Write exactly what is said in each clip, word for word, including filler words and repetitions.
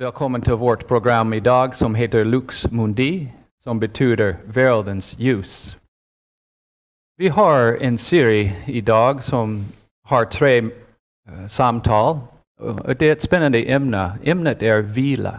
Välkommen till vårt program idag som heter Lux Mundi, som betyder världens ljus. Vi har en serie idag som har tre uh, samtal. Och det är ett spännande ämne. Ämnet är vila.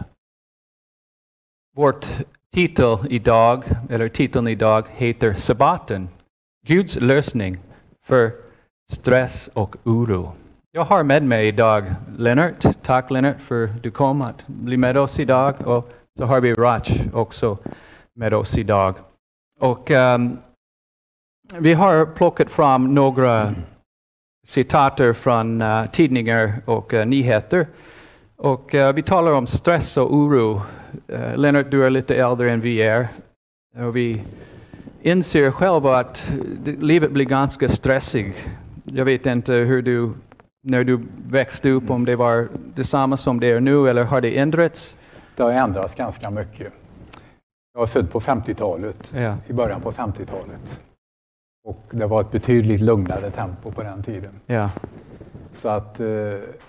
Vårt titel idag, eller titeln idag heter Sabbaten. Guds lösning för stress och oro. Jag har med mig idag Lennart. Tack Lennart för att du kom att bli med oss idag. Och så har vi Rach också med oss idag. Och um, vi har plockat fram några citater från uh, tidningar och uh, nyheter. Och uh, vi talar om stress och oro. Uh, Lennart, du är lite äldre än vi är. Och vi inser själva att livet blir ganska stressigt. Jag vet inte hur du, när du växte upp, om det var detsamma som det är nu eller har det ändrats? Det har ändrats ganska mycket. Jag var född på femtiotalet, Ja. i början på femtiotalet. Och det var ett betydligt lugnare tempo på den tiden. Ja. Så att eh,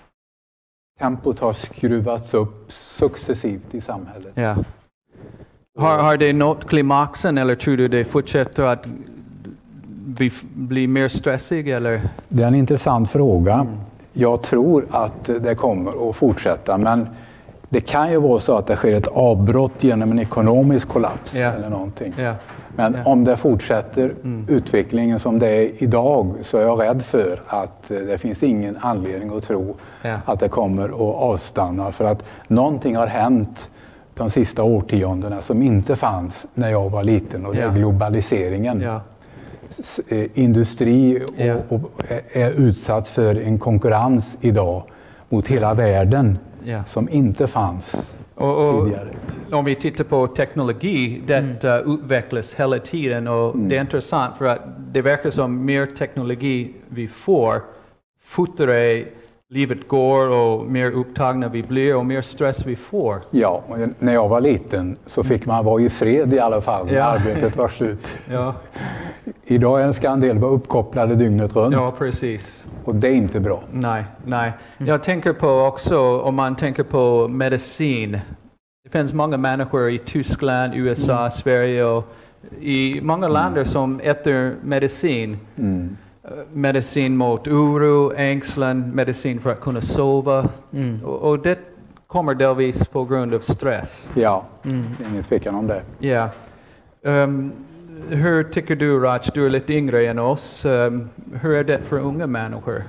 tempot har skruvats upp successivt i samhället. Ja. Har, har det nått klimaxen eller tror du det fortsätter att bli, bli mer stressig? Eller? Det är en intressant fråga. Mm. Jag tror att det kommer att fortsätta, men det kan ju vara så att det sker ett avbrott genom en ekonomisk kollaps Ja. eller någonting. Ja. Men Ja. om det fortsätter Mm. utvecklingen som det är idag, så är jag rädd för att det finns ingen anledning att tro Ja. att det kommer att avstanna. För att någonting har hänt de sista årtiondena som inte fanns när jag var liten, och det Ja. är globaliseringen. Ja. S- eh, Industri och, Ja. och är utsatt för en konkurrens idag mot hela världen Ja. som inte fanns Och, och tidigare. om vi tittar på teknologi, det uh, utvecklas hela tiden och Mm. det är intressant för att det verkar som mer teknologi vi får, fortare livet går och mer upptagna vi blir och mer stress vi får. Ja, och när jag var liten så fick man vara i fred i alla fall när Ja. arbetet var slut. Ja, Idag är en skandal vara uppkopplade dygnet runt, ja precis. och det är inte bra. Nej, nej. Jag tänker på också, om man tänker på medicin. Det finns många människor i Tyskland, U S A, Sverige och i många länder som äter medicin. Mm. Medicin mot oro, ängslan, medicin för att kunna sova. Mm. Och, och det kommer delvis på grund av stress. Ja, Mm. det är ingen tvekan om det. Ja. Um, hur tycker du, Rach? Du är lite yngre än oss. Um, hur är det för unga människor?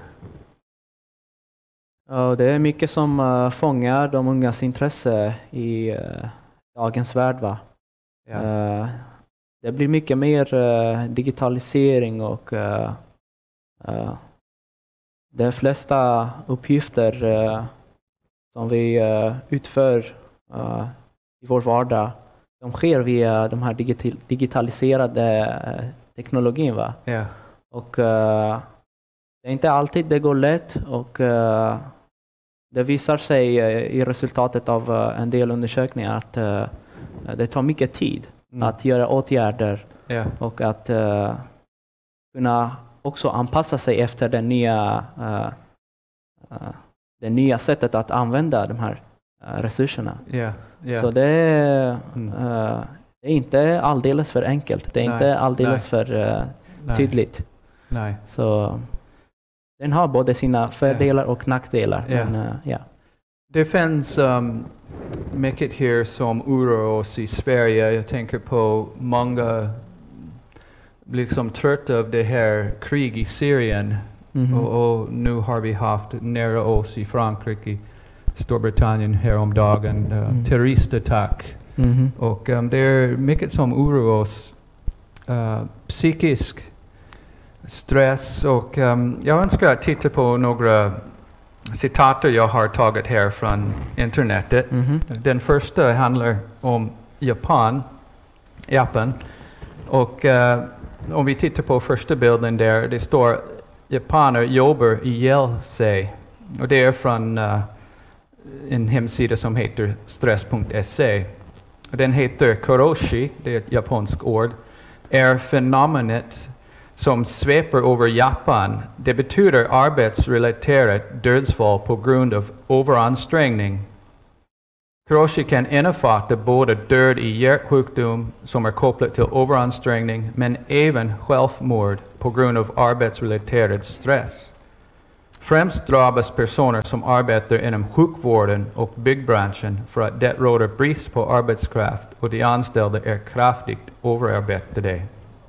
Ja, det är mycket som uh, fångar de ungas intresse i uh, dagens värld. Va? Ja. Uh, det blir mycket mer uh, digitalisering och uh, uh, de flesta uppgifter uh, som vi uh, utför uh, i vår vardag, de sker via de här digita- digitaliserade uh, teknologin. Va? Ja. Och uh, det är inte alltid det går lätt, och uh, det visar sig uh, i resultatet av uh, en del undersökningar att uh, det tar mycket tid Mm. att göra åtgärder Ja. och att uh, kunna också anpassa sig efter det nya, uh, uh, det nya sättet att använda de här uh, resurserna. Ja. Ja. Så det är, Mm. uh, det är inte alldeles för enkelt. Det är Nej, inte alldeles nej. för uh, Nej. tydligt. Nej. Så den har både sina fördelar och nackdelar. Ja. Men, uh, ja. Det finns um, mycket här som oroar oss i Sverige. Jag tänker på många liksom trötta av det här krig i Syrien. Mhm. Och, och nu har vi haft nära oss i Frankrike, Storbritannien häromdagen, uh, Mm. terroristattack. Mhm. Och um, det är mycket som oroar oss. Uh, psykisk stress och um, jag önskar att titta på några citater jag har tagit här från internetet. Mhm. Den första handlar om Japan, Japan. Och uh, om vi tittar på första bilden där, det står japaner jobbar ihjäl sig. Och det är från uh, en hemsida som heter stress punkt se. Och den heter Koroshi, det är ett japanskt ord, är fenomenet som sveper över Japan. Det betyder arbetsrelaterat dödsfall på grund av överansträngning. Kroshi kan innefatta både död i hjärtsjukdom som är kopplat till överansträngning, men även självmord på grund av arbetsrelaterad stress. Främst drabbas personer som arbetar inom sjukvården och byggbranschen för att det råder brist på arbetskraft och de anställda är kraftigt överarbetade.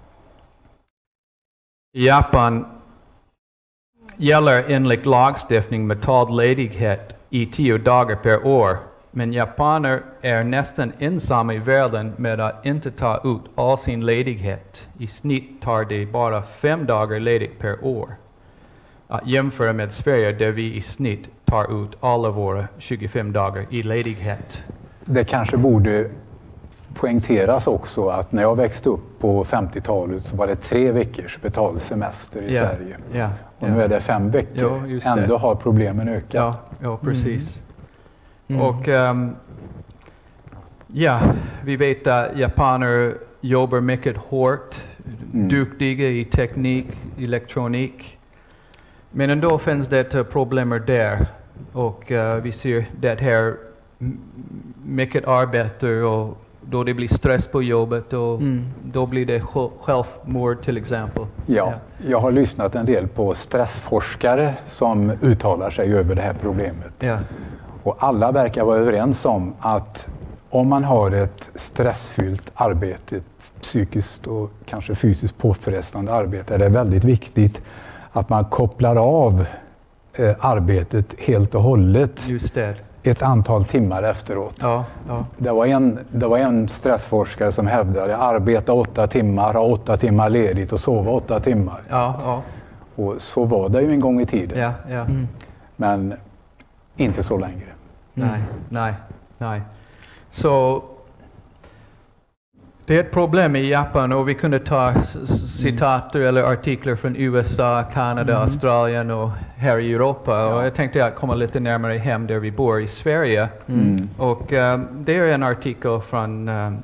I Japan gäller enligt lagstiftning betald ledighet i tio dagar per år, men japaner är nästan ensamma i världen med att inte ta ut all sin ledighet. I snitt tar de bara fem dagar ledigt per år. Att jämföra med Sverige där vi i snitt tar ut alla våra tjugofem dagar i ledighet. Det kanske borde poängteras också att när jag växte upp på femtiotalet så var det tre veckors betald semester i yeah. Sverige. Yeah. Och yeah. nu är det fem veckor. Jo, Ändå har problemen ökat. Ja, ja precis. Mm. Och um, ja, vi vet att japaner jobbar mycket hårt, Mm. duktiga i teknik, elektronik. Men ändå finns det problem där. Och uh, vi ser det här m- mycket arbete och då det blir stress på jobbet och Mm. då blir det sj- självmord till exempel. Ja, jag har lyssnat en del på stressforskare som uttalar sig över det här problemet. Ja. Och alla verkar vara överens om att om man har ett stressfyllt arbete, psykiskt och kanske fysiskt påfrestande arbete, är det väldigt viktigt att man kopplar av eh, arbetet helt och hållet Just det. ett antal timmar efteråt. Ja, ja. Det var en, det var en stressforskare som hävdade att arbeta åtta timmar, ha åtta timmar ledigt och sova åtta timmar. Ja, ja. Och så var det ju en gång i tiden. Ja, ja. Mm. Men inte så längre. Nej, nej, nej. Så det är ett problem i Japan och vi kunde ta s- s- citater eller artiklar från U S A, Kanada, Mm. Australien och här i Europa. Ja. Och jag tänkte att komma lite närmare hem där vi bor i Sverige. Mm. Och um, det är en artikel från um,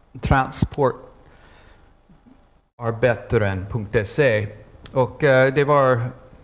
transportarbetaren punkt se. Och uh, det var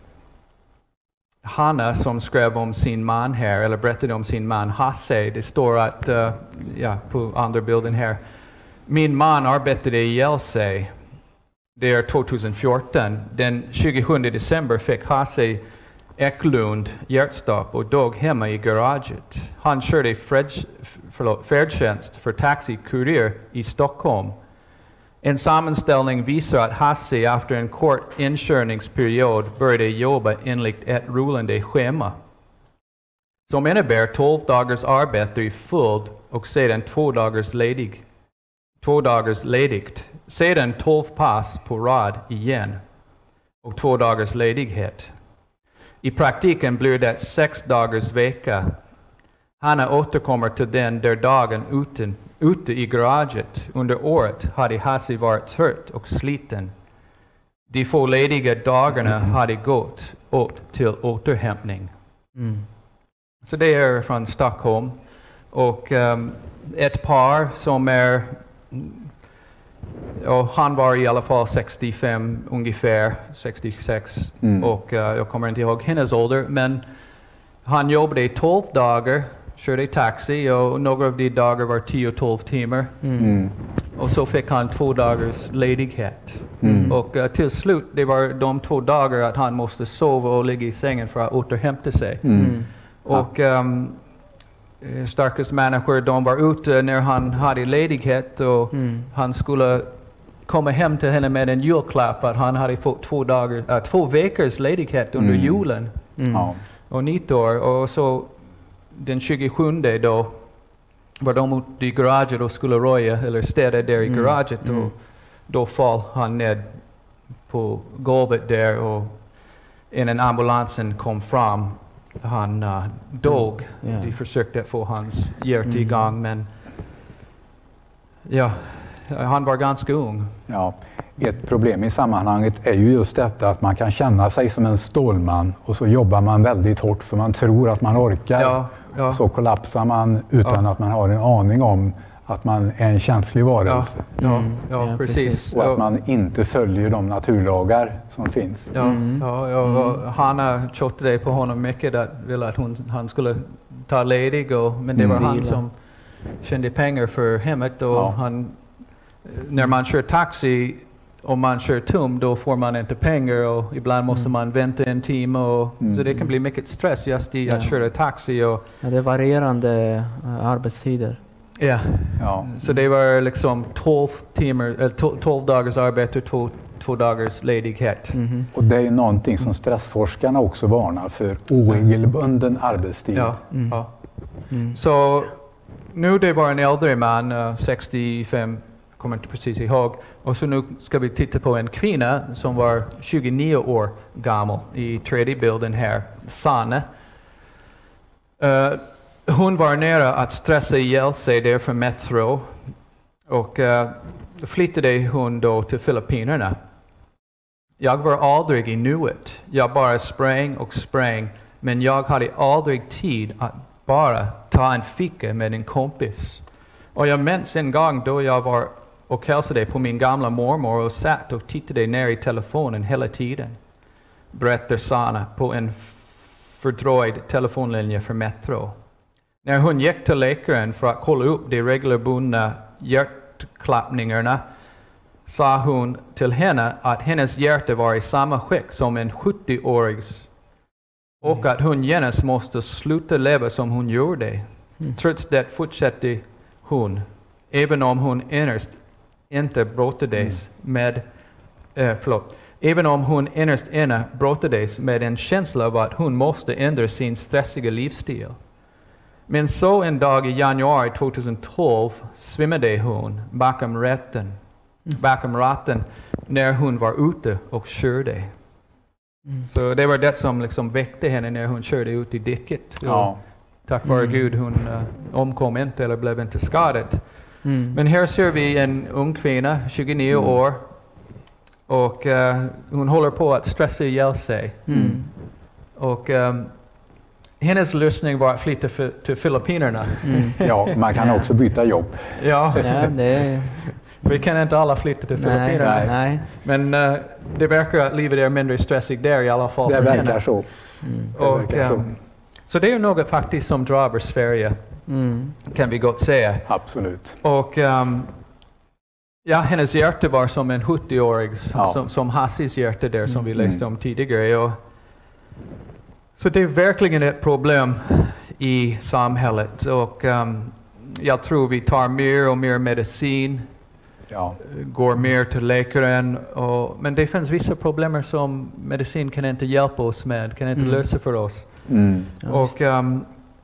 Hanna som skrev om sin man här, eller berättade om sin man Hasse. Det står att, uh, ja, på andra bilden här. Min man arbetade ihjäl sig. Det är tjugohundrafjorton. Den tjugosjunde december fick Hasse Eklund hjärtstopp och dog hemma i garaget. Han körde freds, förlåt, färdtjänst för taxikurir i Stockholm. En sammanställning visar att Hasse efter en kort inkörningsperiod började jobba enligt ett rullande schema som innebär tolv dagars arbete i följd och sedan två dagars ledig. Två dagars ledigt, sedan tolv pass på rad igen och två dagars ledighet. I praktiken blir det sex dagars vecka. Hanna återkommer till den där dagen ute, ute i garaget. Under året hade Hasse varit trött och sliten. De få lediga dagarna hade gått åt till återhämtning. Mm. Så det är från Stockholm. Och um, ett par som är, och han var i alla fall sextiofem ungefär, sextiosex. Mm. Och uh, jag kommer inte ihåg hennes ålder, men han jobbade tolv dagar, körde taxi och några av de dagar var tio tolv timmar. Mm. Mm. Och så fick han två dagars ledighet. Mm. Och uh, till slut, det var de två dagar att han måste sova och ligga i sängen för att återhämta sig. Mm. Mm. Och um, starkast människor, de var ute när han hade ledighet och Mm. han skulle komma hem till henne med en julklapp att han hade fått två, dagar, äh, två veckors ledighet under Mm. julen Mm. Ja. och nyår. Och så den tjugosjunde då var de ute i garaget och skulle röja eller städa där i Mm. garaget Mm. och då fall han ned på golvet där och innan ambulansen kom fram han uh, dog. Mm. Ja. De försökte få hans hjärta Mm. igång men ja, han var ganska ung. Ja. Ett problem i sammanhanget är ju just detta att man kan känna sig som en stålman och så jobbar man väldigt hårt för man tror att man orkar. Ja, ja. Så kollapsar man utan Ja. att man har en aning om att man är en känslig Ja, varelse. ja, Mm. ja, Ja, precis. precis. Och Ja. att man inte följer de naturlagar som finns. Ja, Mm. ja, ja, och Hanna tjötade på honom mycket att ville att hon, han skulle ta ledig, och, men det Mm. var han Vila. som tjänade pengar för hemmet. Och Ja. han, när man kör taxi, om man kör tom, då får man inte pengar, och ibland måste Mm. man vänta en timme. Och, Mm. Så det kan bli mycket stress just i att Ja. köra taxi. Och, Ja, det är varierande eh, arbetstider. ja. Ja. Så det var liksom tolv, timmar, eller tolv dagars arbete och två, två dagars ledighet. Mhm. Och det är ju någonting som stressforskarna också varnar för, oregelbunden arbetstid. Ja, Mm. ja. Mm. Så nu det var en äldre man, uh, sextiofem, kommer inte precis ihåg. Och så nu ska vi titta på en kvinna som var tjugonio år gammal i tredje bilden här, Sanne. Uh, hon var nära att stressa ihjäl sig där för Metro, och uh, flyttade hon då till Filippinerna. Jag var aldrig i nuet. Jag bara sprang och sprang, men jag hade aldrig tid att bara ta en fika med en kompis. Och jag minns en gång då jag var och hälsade på min gamla mormor och satt och tittade ner i telefonen hela tiden, berättar Sanna på en fördröjd telefonlinje för Metro. När hon gick till läkaren för att kolla upp de regelbundna hjärtklappningarna, sa hon till henne att hennes hjärta var i samma skick som en sjuttio-årigs, och att hon genast måste sluta leva som hon gjorde. Mm. Trots det fortsatte hon, även om hon innerst inte brottades med, eh, förlåt, även om hon innerst inne brottades med en känsla av att hon måste ändra sin stressiga livsstil. Men så en dag i januari tjugohundratolv svimmade hon bakom ratten, bakom ratten när hon var ute och körde. Mm. Så det var det som liksom väckte henne när hon körde ut i diket. Ja. Tack vare Mm. Gud hon uh, omkom inte eller blev inte skadad. Mm. Men här ser vi en ung kvinna, tjugonio Mm. år, och uh, hon håller på att stressa ihjäl sig. Mm. Och um, hennes lösning var att flytta fi- till Filippinerna. Mm. Ja, man kan också byta jobb. Ja, Ja, det är... vi kan inte alla flytta till Nej, Filippinerna. nej. Men uh, det verkar att livet är mindre stressigt där i alla fall Det för verkar henne. så. Mm. Det Och, verkar så. um, så det är något faktiskt som drabbar Sverige, Mm. kan vi gott säga. Absolut. Och um, ja, hennes hjärta var som en sjuttio-årigs, Ja. som, som Hassis hjärta där som vi Mm. läste om tidigare. Och, så det är verkligen ett problem i samhället, och um, jag tror vi tar mer och mer medicin, Ja. går mer till läkaren, och, men det finns vissa problem som medicin kan inte hjälpa oss med, kan inte Mm. lösa för oss. Mm. Ja, Och um,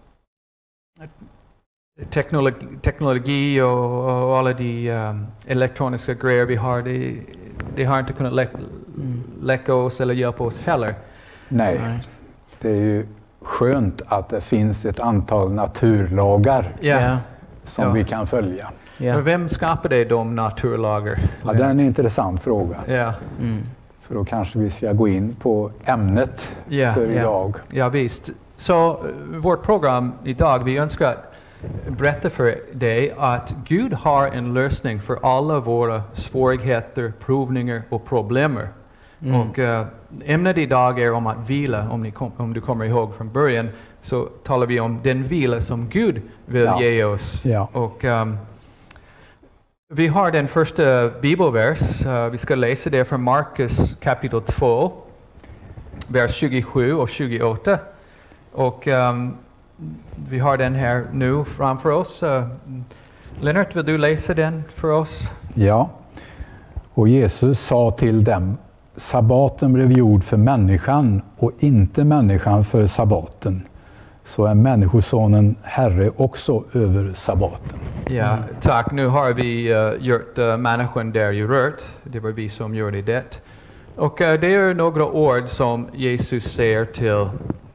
teknologi, teknologi och, och alla de um, elektroniska grejer vi har, det, det har inte kunnat lä- Mm. läcka oss eller hjälpa oss heller. Nej, Nej. det är ju skönt att det finns ett antal naturlagar Ja. Ja. som Ja. vi kan följa. Ja. Men vem skapade de naturlagar? Ja, det är en intressant fråga. Ja, Mm. För då kanske vi ska gå in på ämnet Ja, för ja. idag. ja visst. Så eh, vårt program idag, vi önskar att berätta för dig att Gud har en lösning för alla våra svårigheter, provningar och problem. Mm. Och uh, ämnet idag är om att vila, om, ni kom, om du kommer ihåg från början, så talar vi om den vila som Gud vill Ja. ge oss. Ja. Och um, vi har den första bibelvers, uh, vi ska läsa det från Markus kapitel två, vers tjugosju och tjugoåtta. Och um, vi har den här nu framför oss. Uh, Lennart, vill du läsa den för oss? Ja. Och Jesus sa till dem: sabbaten blev gjord för människan och inte människan för sabbaten. Så är människosonen herre också över sabbaten. Ja, tack. Nu har vi uh, gjort uh, människan där i rört. Det var vi som gjorde det. Och uh, det är några ord som Jesus säger till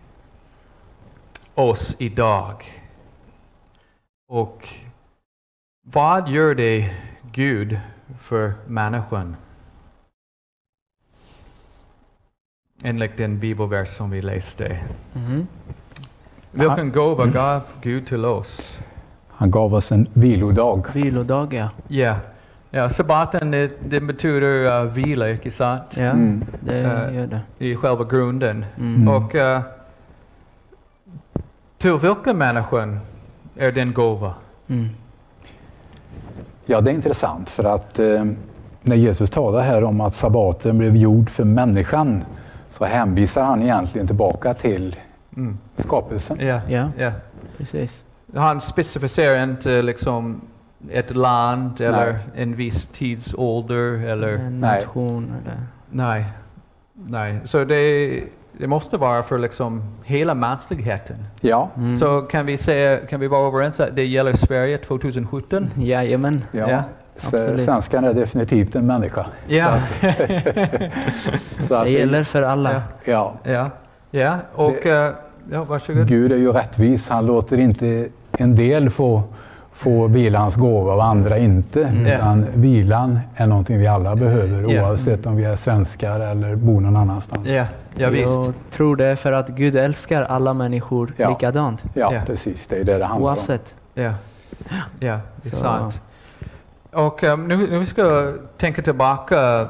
oss idag. Och vad gör det Gud för människan? Enligt den bibelvers som vi läste. Mhm. Vilken gåva gav Gud till oss? Han gav oss en vilodag. Vilodag, ja. Ja, ja, sabbaten det, det betyder uh, vila, inte sant? Ja, Mm. det Eh, gör det. I själva grunden. Mm. Och uh, till vilken människan är den gåva? Mm. Ja, det är intressant för att eh, när Jesus talar här om att sabbaten blev gjord för människan så hänvisar han egentligen tillbaka till Mm. skapelsen. Ja, Ja. ja. Precis. Han specificerar inte liksom ett land eller en viss tidsålder eller En Nej. nation eller... nej, nej. Så det, det måste vara för liksom hela mänskligheten. Ja, Mm. Så kan vi säga, kan vi vara överens att det gäller Sverige tjugosjutton? Jajamän. ja. Ja, absolut. Svenskan är definitivt en människa. Ja, Så att Det gäller för alla. ja, ja, ja. Och eh, ja, varsågod. Gud är ju rättvis. Han låter inte en del få, få vilans gåva och andra inte. Mm. Utan vilan är någonting vi alla behöver Ja. oavsett om vi är svenskar eller bor någon annanstans. Ja, ja visst. Jag tror det är för att Gud älskar alla människor Ja. likadant. Ja, Ja. precis. Det är det det handlar om. Oavsett. Ja, ja, det är Så- sant. Och um, nu, nu ska jag tänka tillbaka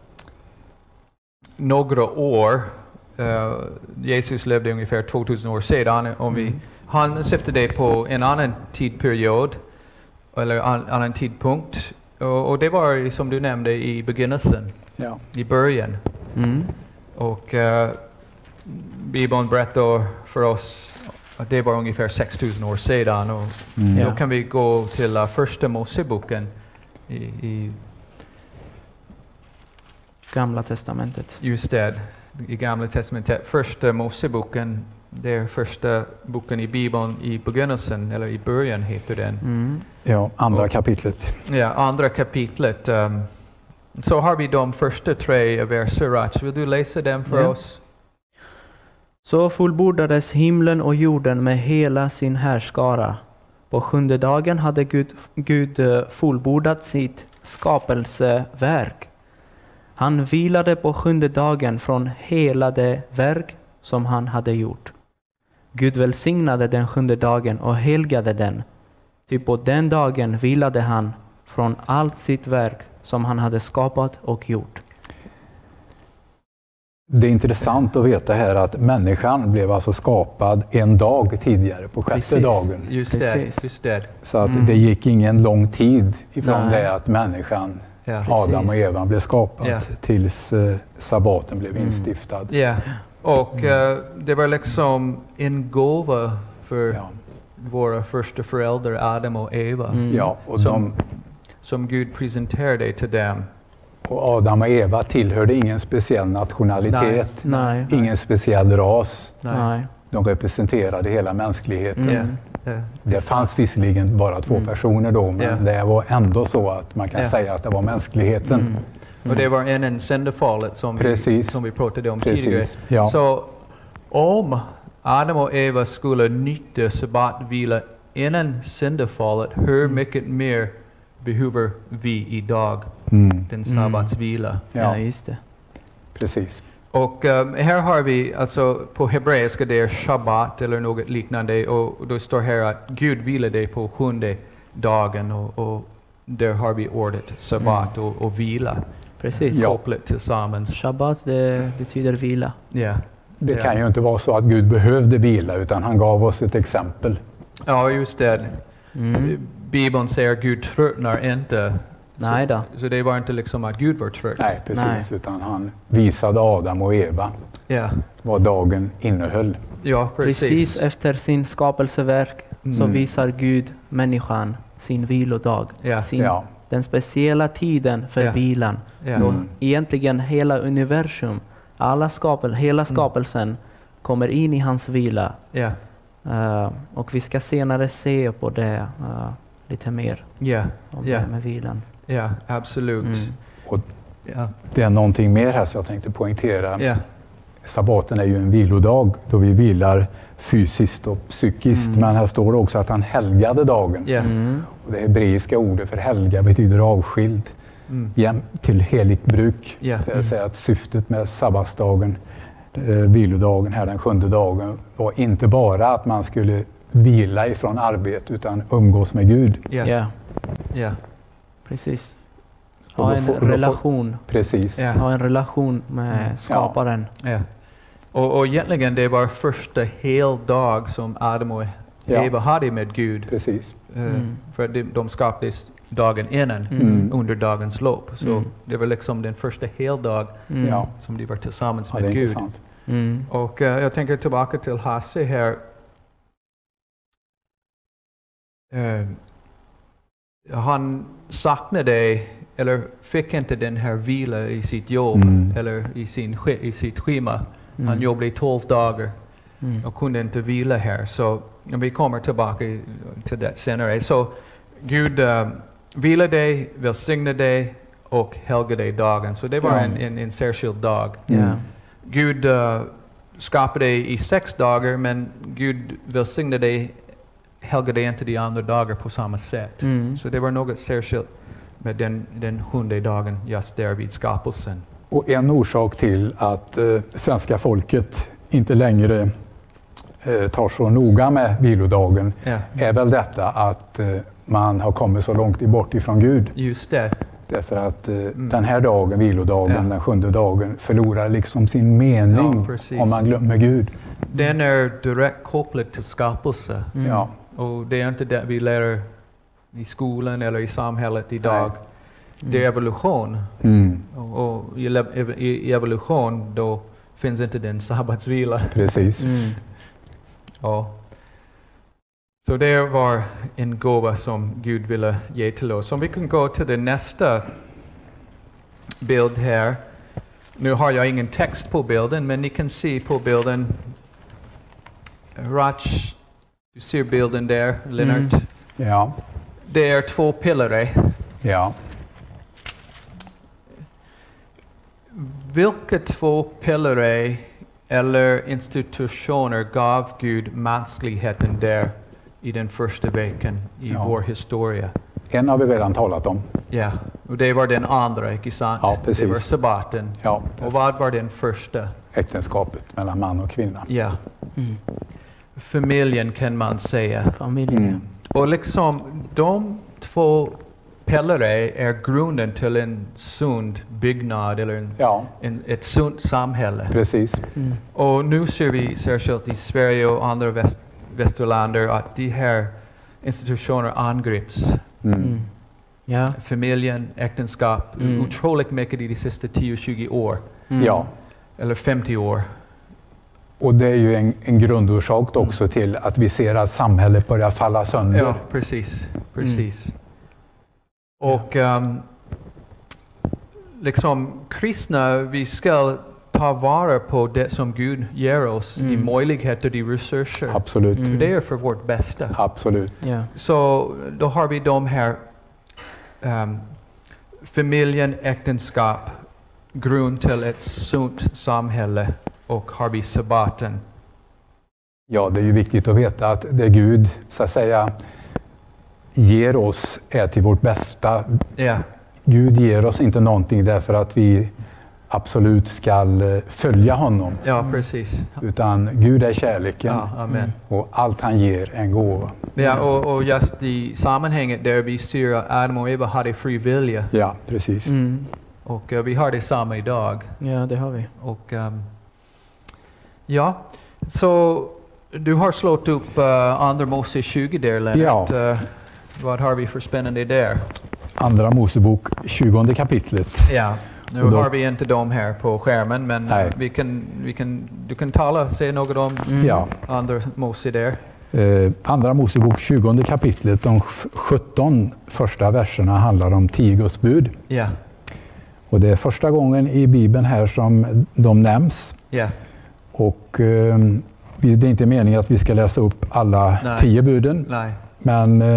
några år. Uh, Jesus levde ungefär tvåtusen år sedan. Om vi, Mm. han syftade på en annan tidperiod eller en annan tidpunkt. Och, och det var som du nämnde i begynnelsen, Ja. i början. Mm. Och uh, Bibeln berättar för oss att det var ungefär sex tusen år sedan. Och Mm. Ja. då kan vi gå till uh, första Moseboken i, i Gamla testamentet. just det, i Gamla testamentet. Första Moseboken, det är första boken i Bibeln i begynnelsen, eller i början heter den. Mm. Ja, andra kapitlet. Ja, andra kapitlet. Um, så har vi de första tre verser. Rach. Vill du läsa dem för Ja. oss? Så fullbordades himlen och jorden med hela sin härskara. På sjunde dagen hade Gud, Gud eh, fullbordat sitt skapelseverk. Han vilade på sjunde dagen från hela det verk som han hade gjort. Gud välsignade den sjunde dagen och helgade den. Ty på den dagen vilade han från allt sitt verk som han hade skapat och gjort. Det är intressant att veta här att människan blev alltså skapad en dag tidigare, på sjätte Precis. dagen. Just Precis. det, just det. Så att Mm. det gick ingen lång tid ifrån Nej. det att människan, Ja. Adam och Precis. Eva, blev skapad Ja. tills eh, sabbaten blev Mm. instiftad. Ja, och eh, det var liksom en gåva för Ja. våra första föräldrar Adam och Eva. Mm. Ja, och, Som, de, som Gud presenterade till dem. och Adam och Eva tillhörde ingen speciell nationalitet, Nej. ingen speciell ras. Nej. Nej. De representerade hela mänskligheten. Mm. Ja, ja, Det fanns visserligen bara två Mm. personer då, men Ja. det var ändå så att man kan Ja. säga att det var mänskligheten. Mm. Och det var innan syndafallet som vi, Precis. som vi pratade om tidigare. Precis. Ja. Så om Adam och Eva skulle nyttja sabbatvila innan syndafallet, hur mycket mer behöver vi idag Mm. den sabbatsvila? Ja, Ja, just det. precis. Och um, här har vi, alltså på hebreiska det är shabbat eller något liknande, och då står här att Gud vilade på sjunde dagen, och, och där har vi ordet sabbat och, och vila Precis. Ja. kopplat tillsammans. Shabbat, det betyder vila. Ja. Det Ja. kan ju inte vara så att Gud behövde vila, utan han gav oss ett exempel. Ja, just det. Mm. Bibeln säger att Gud tröttnar inte. Nej då. Så, så det var inte liksom att Gud var trött. Nej, precis. Nej. Utan han visade Adam och Eva Ja, vad dagen innehöll. ja precis. Precis efter sin skapelseverk så Mm. visar Gud människan sin vilodag. Ja. Sin, Ja. Den speciella tiden för Ja. vilan. Ja. Då Mm. egentligen hela universum, alla skapel, hela skapelsen kommer in i hans vila. Ja, Uh, och vi ska senare se på det uh, lite mer. ja, Om Ja. det med vilan. ja, absolut. Mm. Och Ja, det är någonting mer här som jag tänkte poängtera. ja, Sabbaten är ju en vilodag då vi vilar fysiskt och psykiskt. Mm. Men här står det också att han helgade dagen. ja. Mm. Och det hebreiska ordet för helga betyder avskild Mm. jäm- till heligt bruk. Ja. Det vill säga att syftet med sabbatsdagen, eh, vilodagen här den sjunde dagen, var inte bara att man skulle vila ifrån arbete utan umgås med Gud. Ja, Ja, ja, precis. Och Ha då en får- då får- relation. Precis. ja, Ha en relation med skaparen. ja. Och, och egentligen det var första hel dag som Adam och Ja. Eva hade med Gud. Precis. Eh, Mm. För de, de skapades dagen innan, Mm. under dagens lopp. Så Mm. det var liksom den första heldag Mm. Ja. som de var tillsammans Ja, det är med Gud. intressant. Mm. Och eh, jag tänker tillbaka till Hasse här. Eh, han saknade, eller fick inte den här vila i sitt jobb, Mm. eller i, sin, sch- i sitt schema. Mm. Han jobbade i tolv dagar Mm. och kunde inte vila här. Så vi kommer tillbaka till det senare. Så Gud uh, vilade, välsignade och helgade dagen. Så det var Ja. en, en, en särskild dag. Ja. Mm. Gud uh, skapade i sex dagar, men Gud välsignade, helgade inte de andra dagar på samma sätt. Mm. Så det var något särskilt med den, den sjunde dagen just där vid skapelsen. Och en orsak till att eh, svenska folket inte längre eh, tar så noga med vilodagen Ja, är väl detta att eh, man har kommit så långt bort ifrån Gud. just det. Därför att eh, den här dagen, vilodagen, Ja. den sjunde dagen, förlorar liksom sin mening Ja, precis. om man glömmer Gud. Den är direkt kopplad till skapelse. Mm. Ja, Och det är inte det vi lär i skolan eller i samhället idag. Det är evolution. mm, Och, och i, le- i evolution då finns inte den sabbatsvila. precis. Mm. Ja. Så det var en gåva som Gud ville ge till oss. Om vi kan gå till den nästa bild här. Nu har jag ingen text på bilden, men ni kan se på bilden. Rach, du ser bilden där, Lennart. Mm. Ja, Det är två pelare. ja. Vilka två pelare eller institutioner gav Gud mänskligheten där i den första veckan i Ja. vår historia? En har vi redan talat om. Ja, och det var den andra, inte sant? Ja, precis. Det var sabbaten. Ja, Och vad var den första? äktenskapet mellan man och kvinna. Ja, Mm. familjen kan man säga. Familjen. Mm. Och liksom de två pelare är grunden till en sund byggnad eller en, Ja, en, ett sunt samhälle. precis. Mm. Och nu ser vi särskilt i Sverige och andra väst, västerländer att de här institutioner angrips. Mm. Mm. Ja. Familjen, äktenskap, Mm. otroligt mycket i de sista tio tjugo år. Mm. Ja, Eller femtio år. och det är ju en, en grundorsak också till att vi ser att samhället börjar falla sönder. Ja, precis. precis. Och um, liksom kristna, vi ska ta vara på det som Gud ger oss, de Mm. möjligheter, de resurser. Absolut. Mm. Det är för vårt bästa. Absolut. Ja. Så då har vi de här um, familjen, äktenskap, grund till ett sunt samhälle, och har vi sabbaten. Ja, det är ju viktigt att veta att det Gud så att säga ger oss är till vårt bästa. Ja, Gud ger oss inte någonting därför att vi absolut ska följa honom. ja precis. Utan Gud är kärleken Ja, amen. och allt han ger är en gåva. Ja, och, och just i sammanhanget där vi ser att Adam och Eva hade fri vilja, Ja, precis. Mm. och uh, vi har det samma idag. Ja, det har vi. Och um, ja, så du har slått upp uh, Andra Mose tjugo där, Lennart. Ja. Uh, vad har vi för spännande där? Andra Mosebok, tjugonde kapitlet. Ja, nu Och då- har vi inte dem här på skärmen, men uh, Nej. vi kan, vi kan, du kan tala, säga något om Mm. Ja. Andra Mose där. Eh, Andra Mosebok, tjugonde kapitlet, de sjutton första verserna handlar om tio Guds bud. Ja, Och det är första gången i Bibeln här som de nämns. ja, Och eh, vi- det är inte meningen att vi ska läsa upp alla Nej. tio buden. nej, Men eh,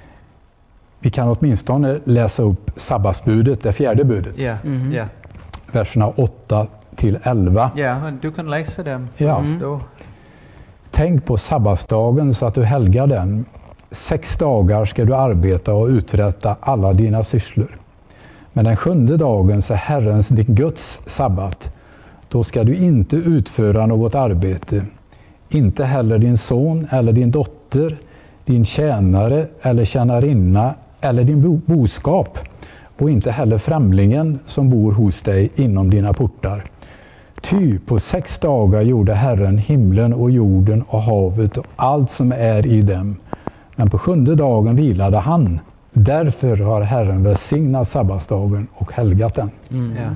vi kan åtminstone läsa upp sabbatsbudet, det fjärde budet. ja, Mhm. ja. Verserna åtta till elva. Ja, men du kan läsa dem för Ja. oss Mm. då. Tänk på sabbatsdagen så att du helgar den. Sex dagar ska du arbeta och uträtta alla dina sysslor. Men den sjunde dagen så är Herrens, din Guds, sabbat. Då ska du inte utföra något arbete. Inte heller din son eller din dotter, din tjänare eller tjänarinna eller din bo- boskap. Och inte heller främlingen som bor hos dig inom dina portar. Ty på sex dagar gjorde Herren himlen och jorden och havet och allt som är i dem. Men på sjunde dagen vilade han. Därför har Herren välsignat sabbatsdagen och helgat den. Mm. Ja.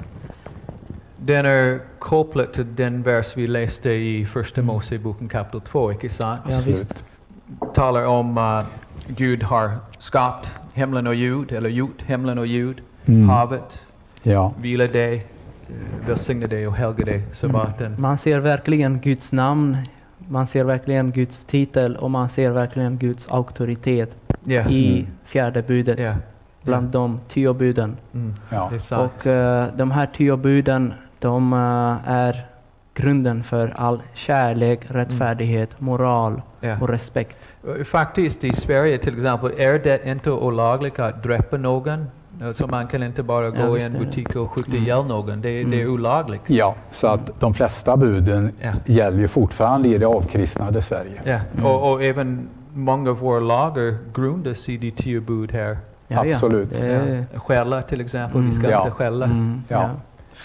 Den är kopplad till den vers vi läste i Första Moseboken kapitel två, inte sant? Ja, visst. Talar om uh, Gud har skapat himlen och jord, eller gjort himlen och jord, Mm. havet, Ja, vila dig, uh, välsigna dig och helga dig, sabbaten. Man ser verkligen Guds namn, man ser verkligen Guds titel och man ser verkligen Guds auktoritet Ja. i Mm. fjärde budet, Ja. bland de tio buden. Mm. ja. Det är sant. Och eh, de här tio buden, de eh, är grunden för all kärlek, rättfärdighet, moral Ja. och respekt. Uh, Faktiskt i Sverige till exempel är det inte olagligt att dräpa någon. Uh, Så man kan inte bara Ja, gå i visst en är det. butik och skjuta Mm. ihjäl någon. Det, det är Mm. olagligt. Ja, så att de flesta buden Ja. gäller ju fortfarande i det avkristnade Sverige. Ja. Mm. Och, och även många av våra lagar grundas i de tio bud här. Ja, ja. Absolut. Det är, Ja. Skälla till exempel, Mm. vi ska Ja. inte skälla. mm, Ja. ja.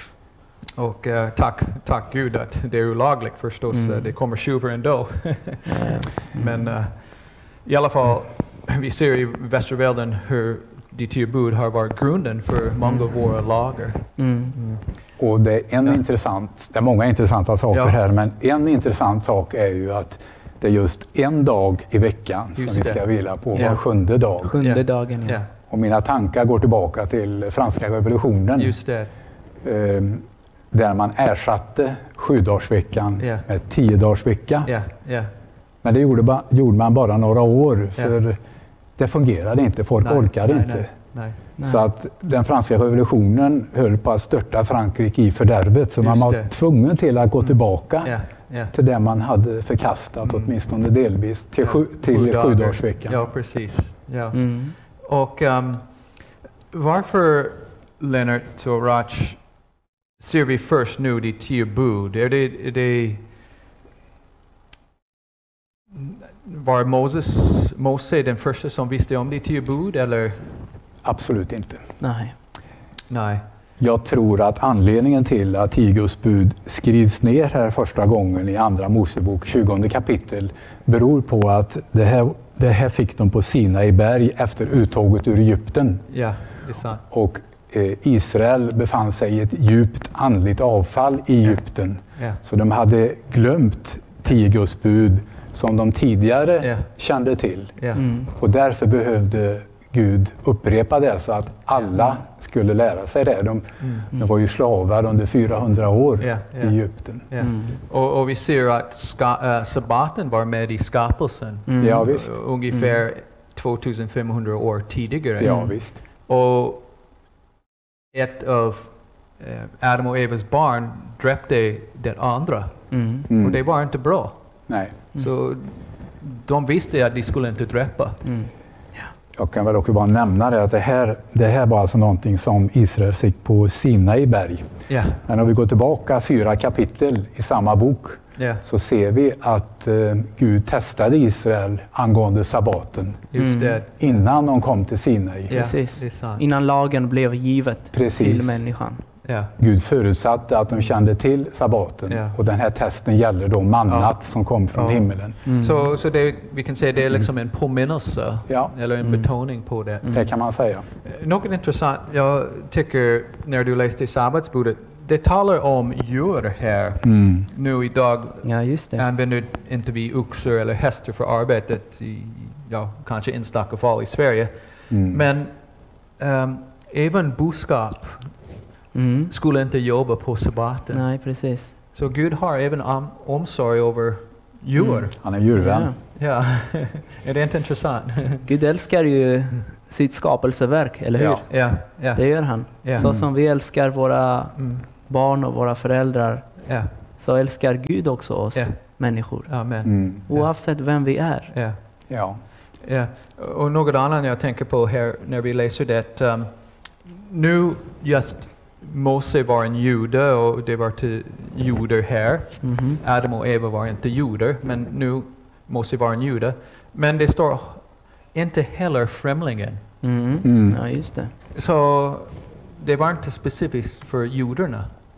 Och uh, tack, tack Gud att det är olagligt förstås. Mm. Uh, det kommer tjuvar ändå. Ja, ja. Mm. Men uh, i alla fall, vi ser i västvärlden hur de tio bud har varit grunden för många av våra lagar. Mm. Och det är en Ja. intressant, det är många intressanta saker Ja. här, men en intressant sak är ju att det är just en dag i veckan Just som vi ska det. vila på, Ja. var sjunde dag. Sjunde Ja. dagen, ja. Ja, Och mina tankar går tillbaka till franska revolutionen. just det. eh, där man ersatte sjudagsveckan Ja. med tiodagsvecka. Ja, ja. Men det gjorde, ba, gjorde man bara några år, Ja. för det fungerade inte, folk Nej, orkade nej, inte. Nej, nej. Nej. Så att den franska revolutionen höll på att störta Frankrike i fördärvet, så man Just var det. tvungen till att gå tillbaka Ja, ja. till det man hade förkastat, Mm. åtminstone delvis, till, sju, till Sju dagar. sjudagsveckan. Ja, precis. Ja. Mm. Och um, varför, Lennart och Rach, ser vi först nu de tio bud? Är det, är det var Moses, Mose den första som visste om de tio bud, eller? Absolut inte. Nej. Nej. Jag tror att anledningen till att tio Guds bud skrivs ner här första gången i Andra Mosebok, tjugonde kapitel, beror på att det här, det här fick de på Sinai berg efter uttåget ur Egypten. Ja, det är sant. Och eh, Israel befann sig i ett djupt andligt avfall i Egypten. Ja. Så de hade glömt tio Guds bud som de tidigare Ja. kände till. Ja. Mm. Och därför behövde Gud upprepa det så att alla skulle lära sig det. De, Mm. de var ju slavar under fyrahundra år Ja, ja. i Egypten. Ja. Mm. Och, och vi ser att ska, äh, sabbaten var med i skapelsen. Mm. Ja, visst. Uh, ungefär tvåtusenfemhundra år tidigare. Ja, visst. Och ett av eh, Adam och Evas barn dräpte det andra. Mm. Mm. Och det var inte bra. Nej. Så de visste att de skulle inte dräpa. Mm. Jag kan väl också bara nämna det att det här, det här var alltså någonting som Israel fick på Sinai berg. Ja, Men om vi går tillbaka fyra kapitel i samma bok ja, så ser vi att eh, Gud testade Israel angående sabbaten just Mm. det. innan de kom till Sinai. Ja, Precis. det är sant. Innan lagen blev givet Precis. till människan. Ja, Gud förutsatte att de kände till sabbaten Ja. och den här testen gäller då mannat Ja. som kom från Ja. himmelen. Mm. så, så det, vi kan säga det är liksom en påminnelse Ja. eller en Mm. betoning på det. Det kan man säga. Eh, Något intressant, jag tycker när du läste sabbatsbudet, det talar om djur här. Mm. Nu idag Ja, just det. använder inte vi oxar eller hästar för arbetet i, ja, kanske enstaka fall i Sverige. Mm. Men ehm, även boskap Mm. skulle inte jobba på sabbaten. Nej, precis. Så Gud har även om, omsorg över djur. Mm. Han är djurvän. Ja. Ja, är det inte intressant? Gud älskar ju sitt skapelseverk, eller hur? Ja. ja, ja, Det gör han. Ja. Så som vi älskar våra mm, barn och våra föräldrar, ja, så älskar Gud också oss Ja. människor. amen. Mm. Oavsett vem vi är. Ja. Ja. Ja, och något annat jag tänker på här när vi läser det. Um, nu just Mose var en jude och det var till judar här. Mhm. Adam och Eva var inte judar, men nu Mose var en jude. Men det står inte heller främlingen. Mm. Mm. Ja, just det. Så det var inte specifikt för judarna.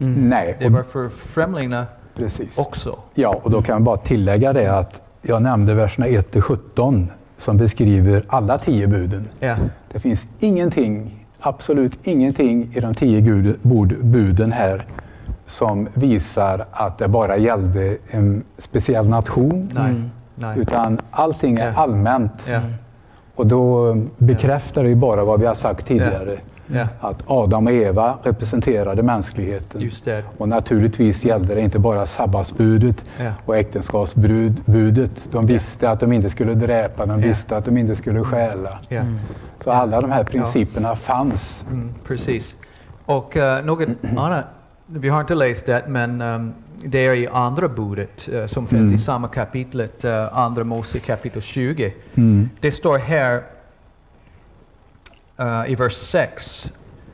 Mm. Nej. Det var för främlingarna Precis. också. Ja, och då kan jag bara tillägga det att jag nämnde verserna ett till sjutton som beskriver alla tio buden. Ja. Det finns ingenting, absolut ingenting i de tio gud, bud, buden här som visar att det bara gällde en speciell nation. Nej. Mm. Nej. Utan allting är Ja. allmänt. Ja. Och då bekräftar det ju bara vad vi har sagt tidigare. Ja. Att Adam och Eva representerade mänskligheten. Just det. Och naturligtvis gällde det inte bara sabbatsbudet Ja. och äktenskapsbudet. De visste att de inte skulle dräpa, de Ja. visste att de inte skulle stjäla. Ja. Mm. Så alla de här principerna fanns. Mm, precis. Och uh, något annat, vi har inte läst det, men um, det är i andra budet uh, som finns Mm. i samma kapitlet, uh, andra Mose kapitel tjugo. Mm. Det står här uh, i vers sex,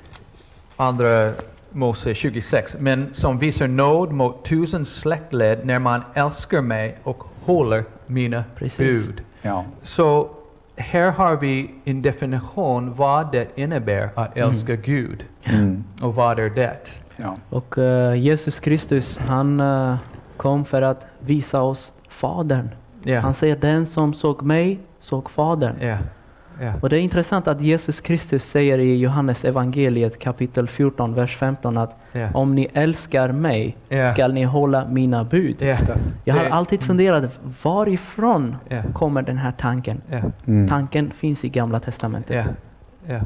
andra Mose tjugosex, men som visar nåd mot tusen släktled när man älskar mig och håller mina Precis. bud. Ja. Så här har vi en definition vad det innebär att älska Gud. Mm. Och vad är det? Ja. Och uh, Jesus Kristus, han uh, kom för att visa oss Fadern. Ja, Han säger, den som såg mig såg Fadern. ja, ja, Och det är intressant att Jesus Kristus säger i Johannes evangeliet kapitel fjorton, vers femton att ja. om ni älskar mig Ja. skall ni hålla mina bud. Ja, Just det. Jag har Det- alltid funderat, varifrån Ja. kommer den här tanken? ja, Mm. Tanken finns i Gamla testamentet. ja, ja,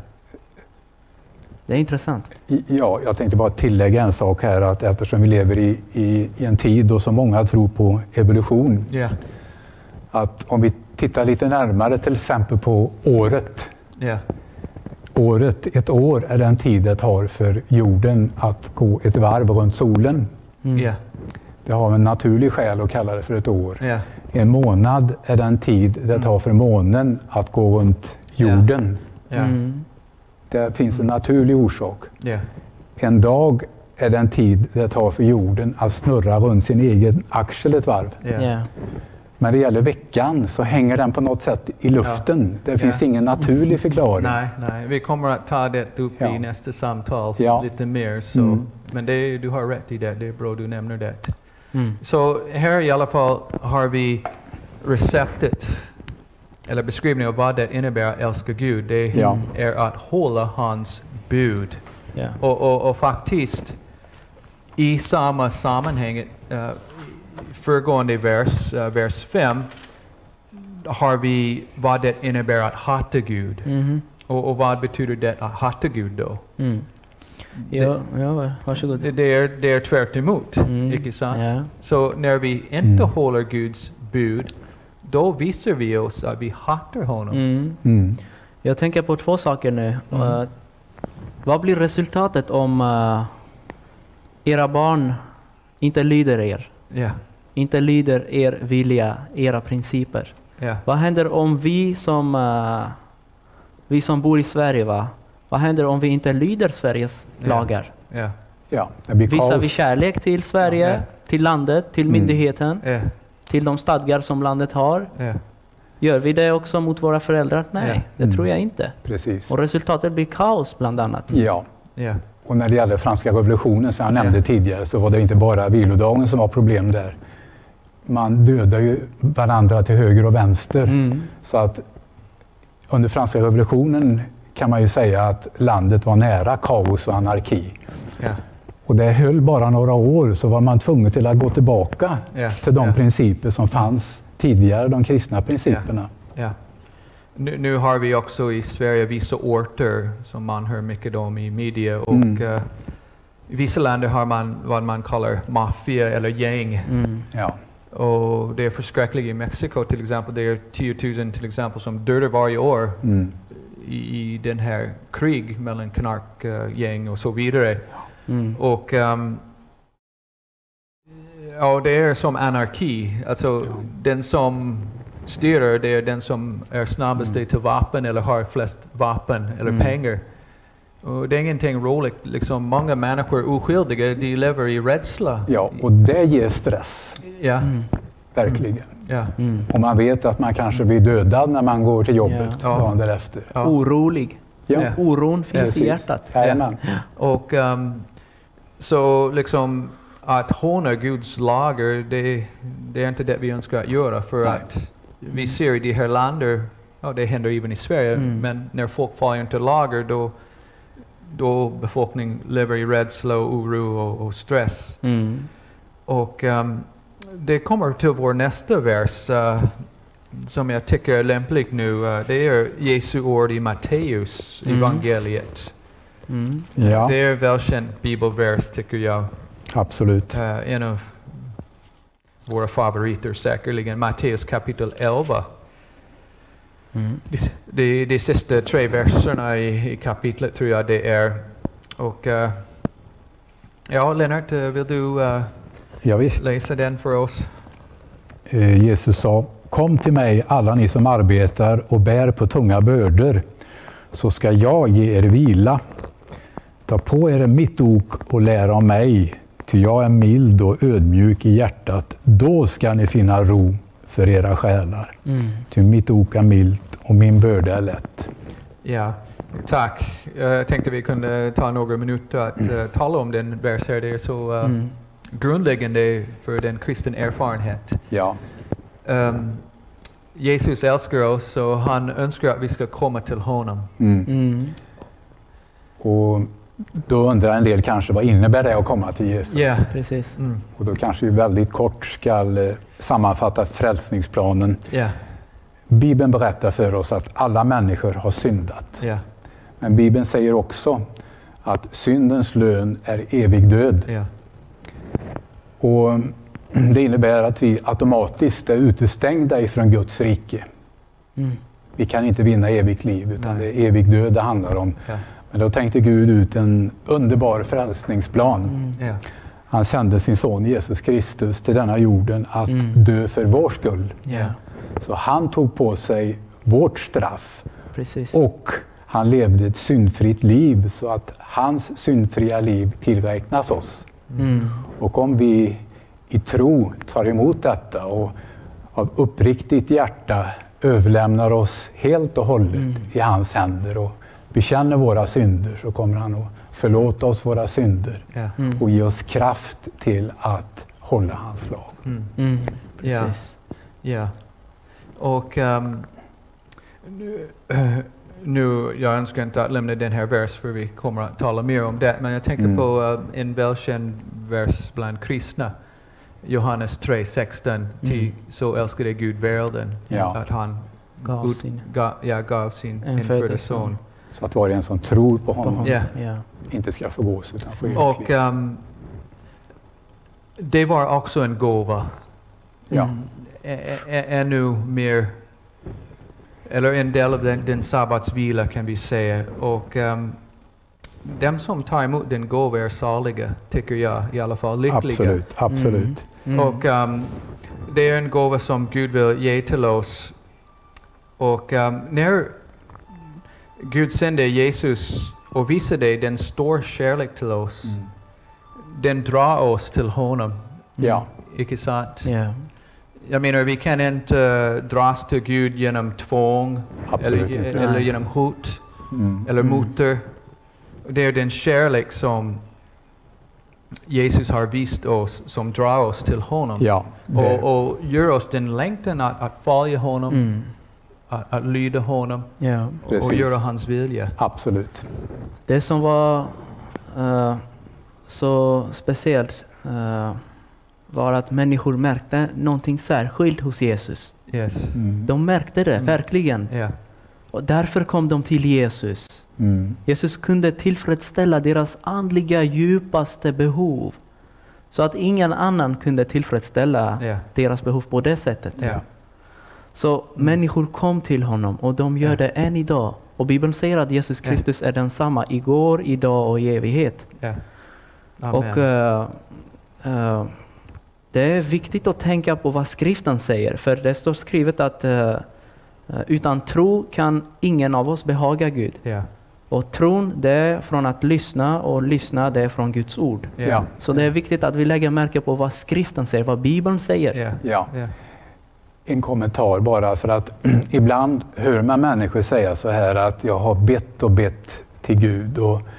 Det är intressant. I- Ja, jag tänkte bara tillägga en sak här, att eftersom vi lever i, i, i en tid då så många tror på evolution, ja, att om vi tittar lite närmare till exempel på året. ja, Året, ett år är den tid det tar för jorden att gå ett varv runt solen. Mm. ja, Det har en naturlig skäl att kalla det för ett år. ja, En månad är den tid det tar för månen att gå runt jorden. ja, Mm. Det finns en naturlig orsak. ja, En dag är den tid det tar för jorden att snurra runt sin egen axel ett varv. ja, Ja. Men när det gäller veckan så hänger den på något sätt i luften. Det finns Ja. ingen naturlig förklaring. Nej, nej, vi kommer att ta det upp Ja. i nästa samtal Ja. lite mer. Så. Mm. Men det, du har rätt i det, det är bra du nämner det. Mm. Så här i alla fall har vi receptet, eller beskrivningen av vad det innebär att älska Gud. Det Ja. är att hålla hans bud. Ja. Och, och, och faktiskt i samma sammanhang, uh, föregående vers, uh, vers fem, har vi vad det innebär att hata Gud. Mhm. Och, och vad betyder det att hata Gud då? Mm. Ja, ja, varsågod. Det, det, är, det är tvärt emot, Mm. icke sant? Ja. Så när vi inte Mm. håller Guds bud, då visar vi oss att vi hatar honom. Mm. Mm. Jag tänker på två saker nu. Mm. Uh, vad blir resultatet om uh, era barn inte lyder er? Ja, Inte lyder er vilja, era principer? ja, Vad händer om vi som, uh, vi som bor i Sverige, va? Vad händer om vi inte lyder Sveriges Ja. lagar? ja, Ja, det blir Visar kaos. vi kärlek till Sverige, Ja. till landet, till Mm. myndigheten, ja, till de stadgar som landet har? ja, Gör vi det också mot våra föräldrar? Nej, Ja. det Mm. tror jag inte. Precis. Och resultatet blir kaos bland annat. Ja. ja, Och när det gäller franska revolutionen som jag Ja. nämnde tidigare så var det inte bara vilodagen som var problem där. Man dödar ju varandra till höger och vänster. Mm. Så att under franska revolutionen kan man ju säga att landet var nära kaos och anarki. ja, Och det höll bara några år, så var man tvungen till att gå tillbaka ja, till de ja. principer som fanns tidigare, de kristna principerna. Ja. Nu, nu har vi också i Sverige vissa orter som man hör mycket om i media, och Mm. eh, i vissa länder har man vad man kallar maffia eller gäng. Mm. Ja. Och det är förskräckligt. I Mexiko till exempel, det är tio tusen till exempel som dödar varje år Mm. i, i den här krig mellan knarkgäng och så vidare. Mm. Och um, ja, det är som anarki. Alltså den som styr, det är den som är snabbast Mm. till vapen eller har flest vapen eller Mm. pengar. Och det är ingenting roligt. Liksom, många människor är oskyldiga, de lever i rädsla. ja, och det ger stress, Ja, Mm. verkligen. ja, Mm. Och man vet att man kanske blir dödad när man går till jobbet Ja. dagen därefter. ja. Orolig. Ja, Ja. Oron finns precis. i hjärtat. Jajamän. Och um, så liksom att håna Guds lagar, det, det är inte det vi önskar att göra. För Nej. att vi ser i de här länder, ja, det händer även i Sverige, Mm. men när folk följer inte lagar, då, då befolkningen lever i rädsla, och oro och, och stress. Mm. Och um, det kommer till vår nästa vers, uh, som jag tycker är lämpligt nu. Uh, det är Jesu ord i Matteus Mm. evangeliet. Mm. Ja, Det är välkänd bibelvers, tycker jag. absolut. Uh, en av våra favoriter säkerligen. Matteus kapitel elva. Mm. De, de, de sista tre verserna i, i kapitlet tror jag det är. Och uh, ja, Lennart, uh, vill du uh, Ja, visst. läsa den för oss? Eh, Jesus sa, kom till mig alla ni som arbetar och bär på tunga bördor, så ska jag ge er vila. Ta på er mitt ok och lär av mig, ty jag är mild och ödmjuk i hjärtat. Då ska ni finna ro för era själar. Mm. Ty mitt ok är milt och min börda är lätt. Ja, tack. Uh, jag tänkte vi kunde ta några minuter att uh, tala om den vers här. Det är så uh, Mm. grundläggande för den kristen erfarenhet. Ja, Um, Jesus älskar oss och han önskar att vi ska komma till honom. mm. Mm. Och då undrar en del kanske, vad innebär det att komma till Jesus? Ja. Precis. Mm. Och då kanske vi väldigt kort ska eh, sammanfatta frälsningsplanen. Ja, Bibeln berättar för oss att alla människor har syndat. ja, Men Bibeln säger också att syndens lön är evig död. ja, Och det innebär att vi automatiskt är utestängda ifrån Guds rike. Mm. Vi kan inte vinna evigt liv, utan Nej. det är evig död det handlar om. ja, Men då tänkte Gud ut en underbar frälsningsplan. Mm. ja, Han sände sin son Jesus Kristus till denna jorden att Mm. dö för vår skull. ja, Så han tog på sig vårt straff Precis. och han levde ett syndfritt liv så att hans syndfria liv tillräknas oss. Mm. Och om vi i tro tar emot detta och av uppriktigt hjärta överlämnar oss helt och hållet Mm. i hans händer och bekänner våra synder, så kommer han att förlåta oss våra synder ja. Mm. och ge oss kraft till att hålla hans lag. Mm. Mm. Ja. Precis. Ja. Och um, nu, uh, nu, jag önskar inte att lämna den här vers för vi kommer att tala mer om det, men jag tänker Mm. på uh, en välkänd vers bland kristna. Johannes tre sexton, ty Mm. så älskade Gud världen Ja. att han Gav ut, sin ga, ja, gav sin En infödda födde son. son. Så att var och en som tror på på honom honom. Ja. Ja. inte ska förgås utan få evigt Och liv. um, det var också en gåva. Ja. Mm. Ä- ä- ännu mer, eller en del av den, den sabbatsvila kan vi säga. Och um, de som tar emot den gåva är saliga, tycker jag i alla fall, lyckliga. Absolut, absolut. Mm. Och um, det är en gåva som Gud vill ge till oss. Och um, när Gud sände Jesus och visade den stor kärlek till oss, Mm. den drar oss till honom. Ja, Icke sant? Ja. Jag menar, vi kan inte uh, dras till Gud genom tvång, absolut eller, inte. eller Nej. genom hot, Mm. eller Mm. mutor. Det är den kärlek som Jesus har visat oss, som drar oss till honom. Ja, det, Och, och gör oss den längtan att, att följa honom, Mm. att, att lyda honom Ja. och Precis. göra hans vilja. absolut. Det som var eh, så speciellt eh, var att människor märkte någonting särskilt hos Jesus. Yes. Mm. De märkte det, Mm. verkligen. Ja. Och därför kom de till Jesus. Mm. Jesus kunde tillfredsställa deras andliga djupaste behov. Så att ingen annan kunde tillfredsställa Ja. deras behov på det sättet. Ja. Så människor kom till honom och de gör Ja. det än idag. Och Bibeln säger att Jesus Ja. Kristus är densamma igår, idag och i evighet. Ja. Amen. Och eh, eh, det är viktigt att tänka på vad skriften säger. För det står skrivet att eh, eh, utan tro kan ingen av oss behaga Gud. ja. Och tron, det är från att lyssna, och lyssna, det är från Guds ord. Ja. Ja. Så det är viktigt att vi lägger märke på vad skriften säger, vad Bibeln säger. Ja. Ja. Ja. En kommentar bara, för att ibland hör man människor säga så här att jag har bett och bett till Gud och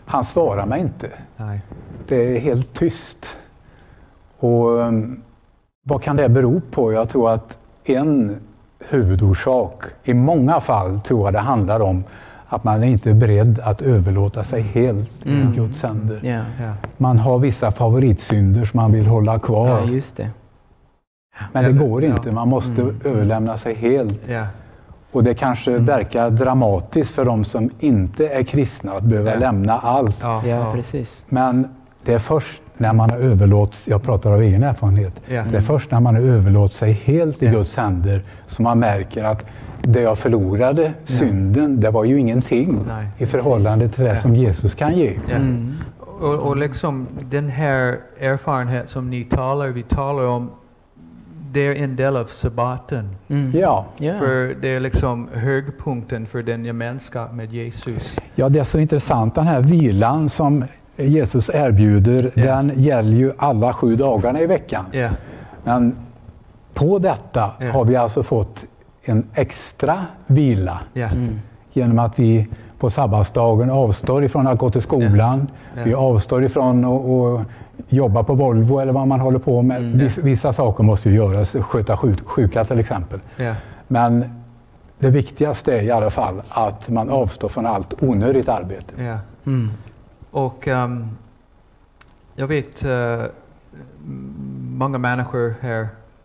Han svarar mig inte. Nej. Det är helt tyst. Och um, vad kan det bero på? Jag tror att en huvudorsak, i många fall tror jag det handlar om att man är inte är beredd att överlåta sig helt Mm. i Guds händer. Ja. Ja. Man har vissa favoritsynder som man vill hålla kvar. Ja, just det. Men det Eller- går inte. ja. Man måste Mm. överlämna sig helt. Ja. Och det kanske Mm. verkar dramatiskt för de som inte är kristna att behöva Ja. lämna allt. Ja. Ja, precis. Men det är först när man har överlåtit, jag pratar av egen erfarenhet, Ja. det är först när man har överlåtit sig helt i Ja. Guds händer som man märker att det jag förlorade, synden, det var ju ingenting Nej. i förhållande till det Ja. som Jesus kan ge. Ja. Mm. Och, och liksom den här erfarenhet som ni talar, vi talar om, det är en del av sabbaten. Mm. Ja. Ja. För det är liksom högpunkten för den gemenskap med Jesus. ja, det är så intressant. Den här vilan som Jesus erbjuder, Ja. den gäller ju alla sju dagarna i veckan. Ja. Men på detta Ja. har vi alltså fått en extra vila Ja. Mm. genom att vi på sabbatsdagen avstår ifrån att gå till skolan. Ja. Vi avstår ifrån att, att jobba på Volvo eller vad man håller på med. Mm. Vissa, vissa saker måste ju göras, sköta sjuk, sjuka till exempel. Ja. Men det viktigaste är i alla fall att man avstår från allt onödigt arbete. Ja. Mm. Och ehm, jag vet eh, m- många människor här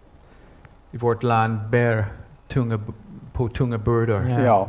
i vårt land bär tunga, b- på tunga bördor. Ja. Ja,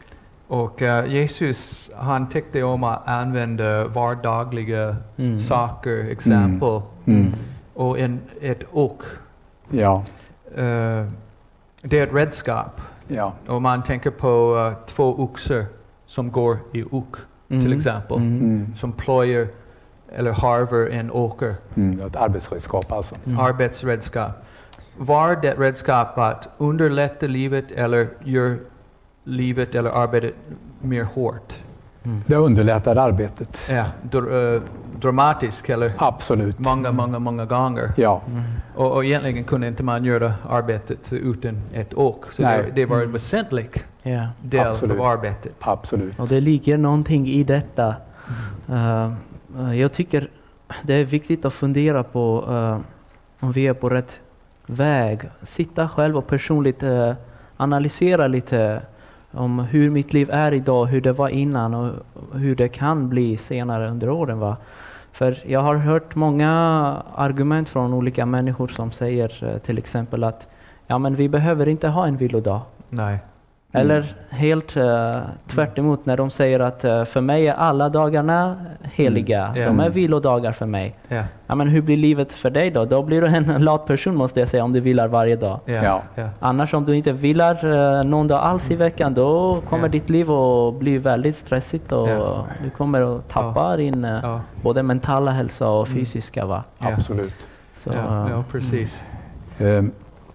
Och eh, Jesus, han tyckte om att använda vardagliga Mm. saker, exempel. mm. Och en, ett ok, ja, eh, det är ett redskap. ja. Och man tänker på eh, två oxar som går i ok, till Mm. exempel. Mm. Mm. Som plöjer eller harvar en åker. Mm. Det är ett arbetsredskap alltså. Mm. Arbetsredskap. Var det redskap att underlätta livet eller gör livet eller arbetet mer hårt? Mm. Det underlättar arbetet. Ja, dr- eh, dramatiskt eller Absolut. många, många, många gånger. Ja, Mm. Och, och egentligen kunde inte man göra arbetet utan ett ok. Så Nej. det, det var en Mm. väsentlig Ja. del Absolut. av arbetet. absolut. Och det ligger någonting i detta. Uh, uh, jag tycker det är viktigt att fundera på uh, om vi är på rätt väg. Sitta själv och personligt uh, analysera lite om hur mitt liv är idag, hur det var innan och hur det kan bli senare under åren. Va? För jag har hört många argument från olika människor som säger uh, till exempel att ja, men vi behöver inte ha en vilodag. Nej. Eller helt uh, tvärt emot när de säger att uh, för mig är alla dagarna heliga. Mm. Ja. De är vilodagar för mig. Ja. Ja, men hur blir livet för dig då? Då blir du en lat person måste jag säga om du vilar varje dag. Ja. Ja. Ja. Annars om du inte vilar uh, någon dag alls i veckan då kommer Ja. ditt liv att bli väldigt stressigt och Ja. du kommer att tappa din uh, Ja. både mentala hälsa och Mm. fysiska. Va? Ja. Absolut. Så, Ja, uh, ja, precis. Ehm,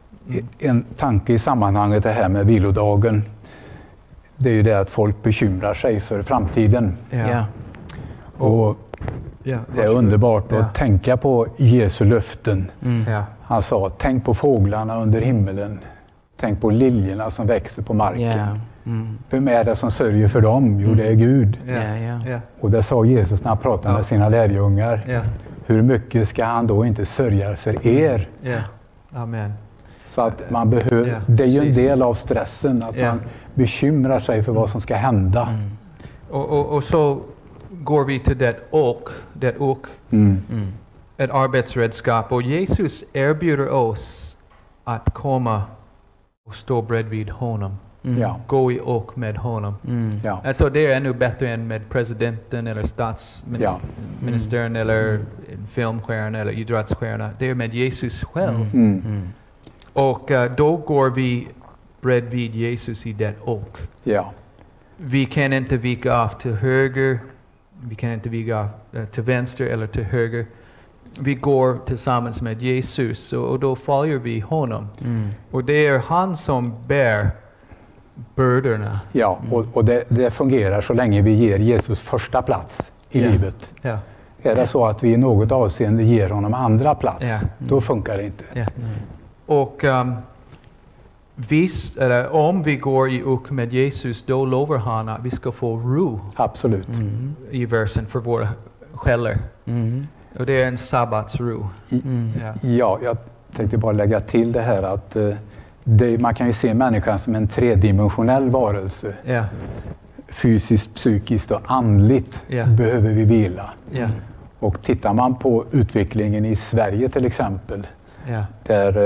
En tanke i sammanhanget det här med vilodagen, det är ju det att folk bekymrar sig för framtiden. Ja. Ja. Och Ja, det är varsågod. underbart Ja. att tänka på Jesu löften. Mm. Ja. Han sa, tänk på fåglarna under himmelen. Tänk på liljorna som växer på marken. Ja. Mm. Vem är det som sörjer för dem? Jo, det är Gud. Ja. Ja, ja. Ja. Och det sa Jesus när han pratade Ja. med sina lärjungar. Ja. Hur mycket ska han då inte sörja för er? Ja. Amen. Så att man behöver, Ja, det är ju en precis. del av stressen, att Ja. man bekymrar sig för vad som ska hända. Mm. Och, och, och så går vi till det ok, det ok, Mm. Mm. ett arbetsredskap. Och Jesus erbjuder oss att komma och stå bredvid honom. Mm. Ja. Gå i ok med honom. Mm. Ja. Alltså det är ännu bättre än med presidenten eller statsministern Ja. eller en filmstjärna eller idrottsstjärna. Det är med Jesus själv. Mm. Mm. Mm. Och uh, då går vi bredvid Jesus i det ok. Ja. Vi kan inte vika av till höger, vi kan inte vika av uh, till vänster eller till höger. Vi går tillsammans med Jesus och, och då följer vi honom. Mm. Och det är han som bär bördorna. Ja, och, och det, det fungerar så länge vi ger Jesus första plats i Ja. livet. Ja, Är det så att vi i något avseende ger honom andra plats, Ja. då funkar det inte. ja. Mm. Och um, vis, eller om vi går i ok med Jesus, då lovar han att vi ska få ro. Absolut. Mm. I versen för våra själar. Mm. Och det är en sabbatsro. Mm. Ja. Ja, jag tänkte bara lägga till det här att eh, det, man kan ju se människan som en tredimensionell varelse. Ja. Fysiskt, psykiskt och andligt Ja. behöver vi vila. Ja. Och tittar man på utvecklingen i Sverige till exempel, Ja. där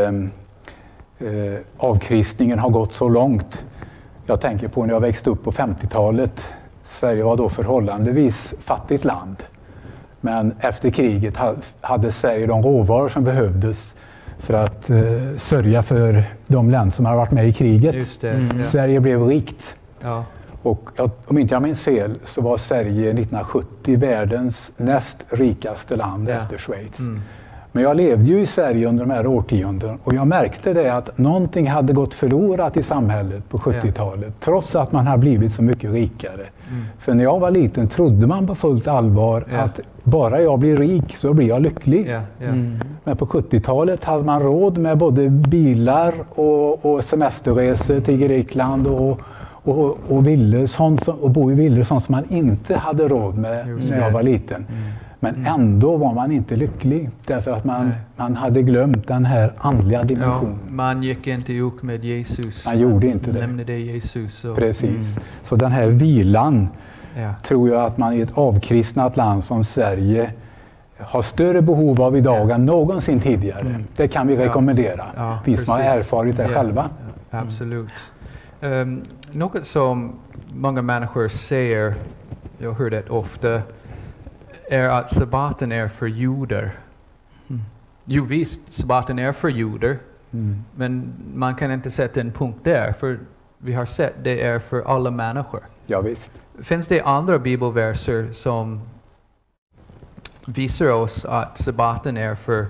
eh, eh, avkristningen har gått så långt. Jag tänker på när jag växte upp på femtiotalet. Sverige var då förhållandevis fattigt land. Men efter kriget hade Sverige de råvaror som behövdes för att eh, sörja för de länder som har varit med i kriget. Just det. Mm. Ja. Sverige blev rikt. Ja. Och jag, om inte jag minns fel så var Sverige nittonhundrasjuttio världens näst rikaste land Ja. efter Schweiz. Mm. Men jag levde ju i Sverige under de här årtionden och jag märkte det att någonting hade gått förlorat i samhället på sjuttiotalet trots att man har blivit så mycket rikare. Mm. För när jag var liten trodde man på fullt allvar Ja. att bara jag blir rik så blir jag lycklig. Ja. Ja. Mm. Men på sjuttiotalet hade man råd med både bilar och, och semesterresor till Grekland och, och, och, villor, sånt som, och bo i villor sånt som man inte hade råd med Just när det. jag var liten. Mm. Men ändå var man inte lycklig därför att man, Nej. man hade glömt den här andliga Ja, dimensionen. man gick inte i ok med Jesus. Man gjorde inte det. Lämnade Jesus. Och, Precis. Mm. Så den här vilan Ja. tror jag att man i ett avkristnat land som Sverige har större behov av idag Ja. än någonsin tidigare. Mm. Det kan vi Ja. rekommendera. Ja, vi som har precis. erfarit det Ja. själva. Ja, absolut. Um, något som många människor säger, jag hör det ofta, är att sabbaten är för judar. Mm. Jo visst, sabbaten är för judar, Mm. men man kan inte sätta en punkt där, för vi har sett det är för alla människor. Ja, visst. Finns det andra bibelverser som visar oss att sabbaten är för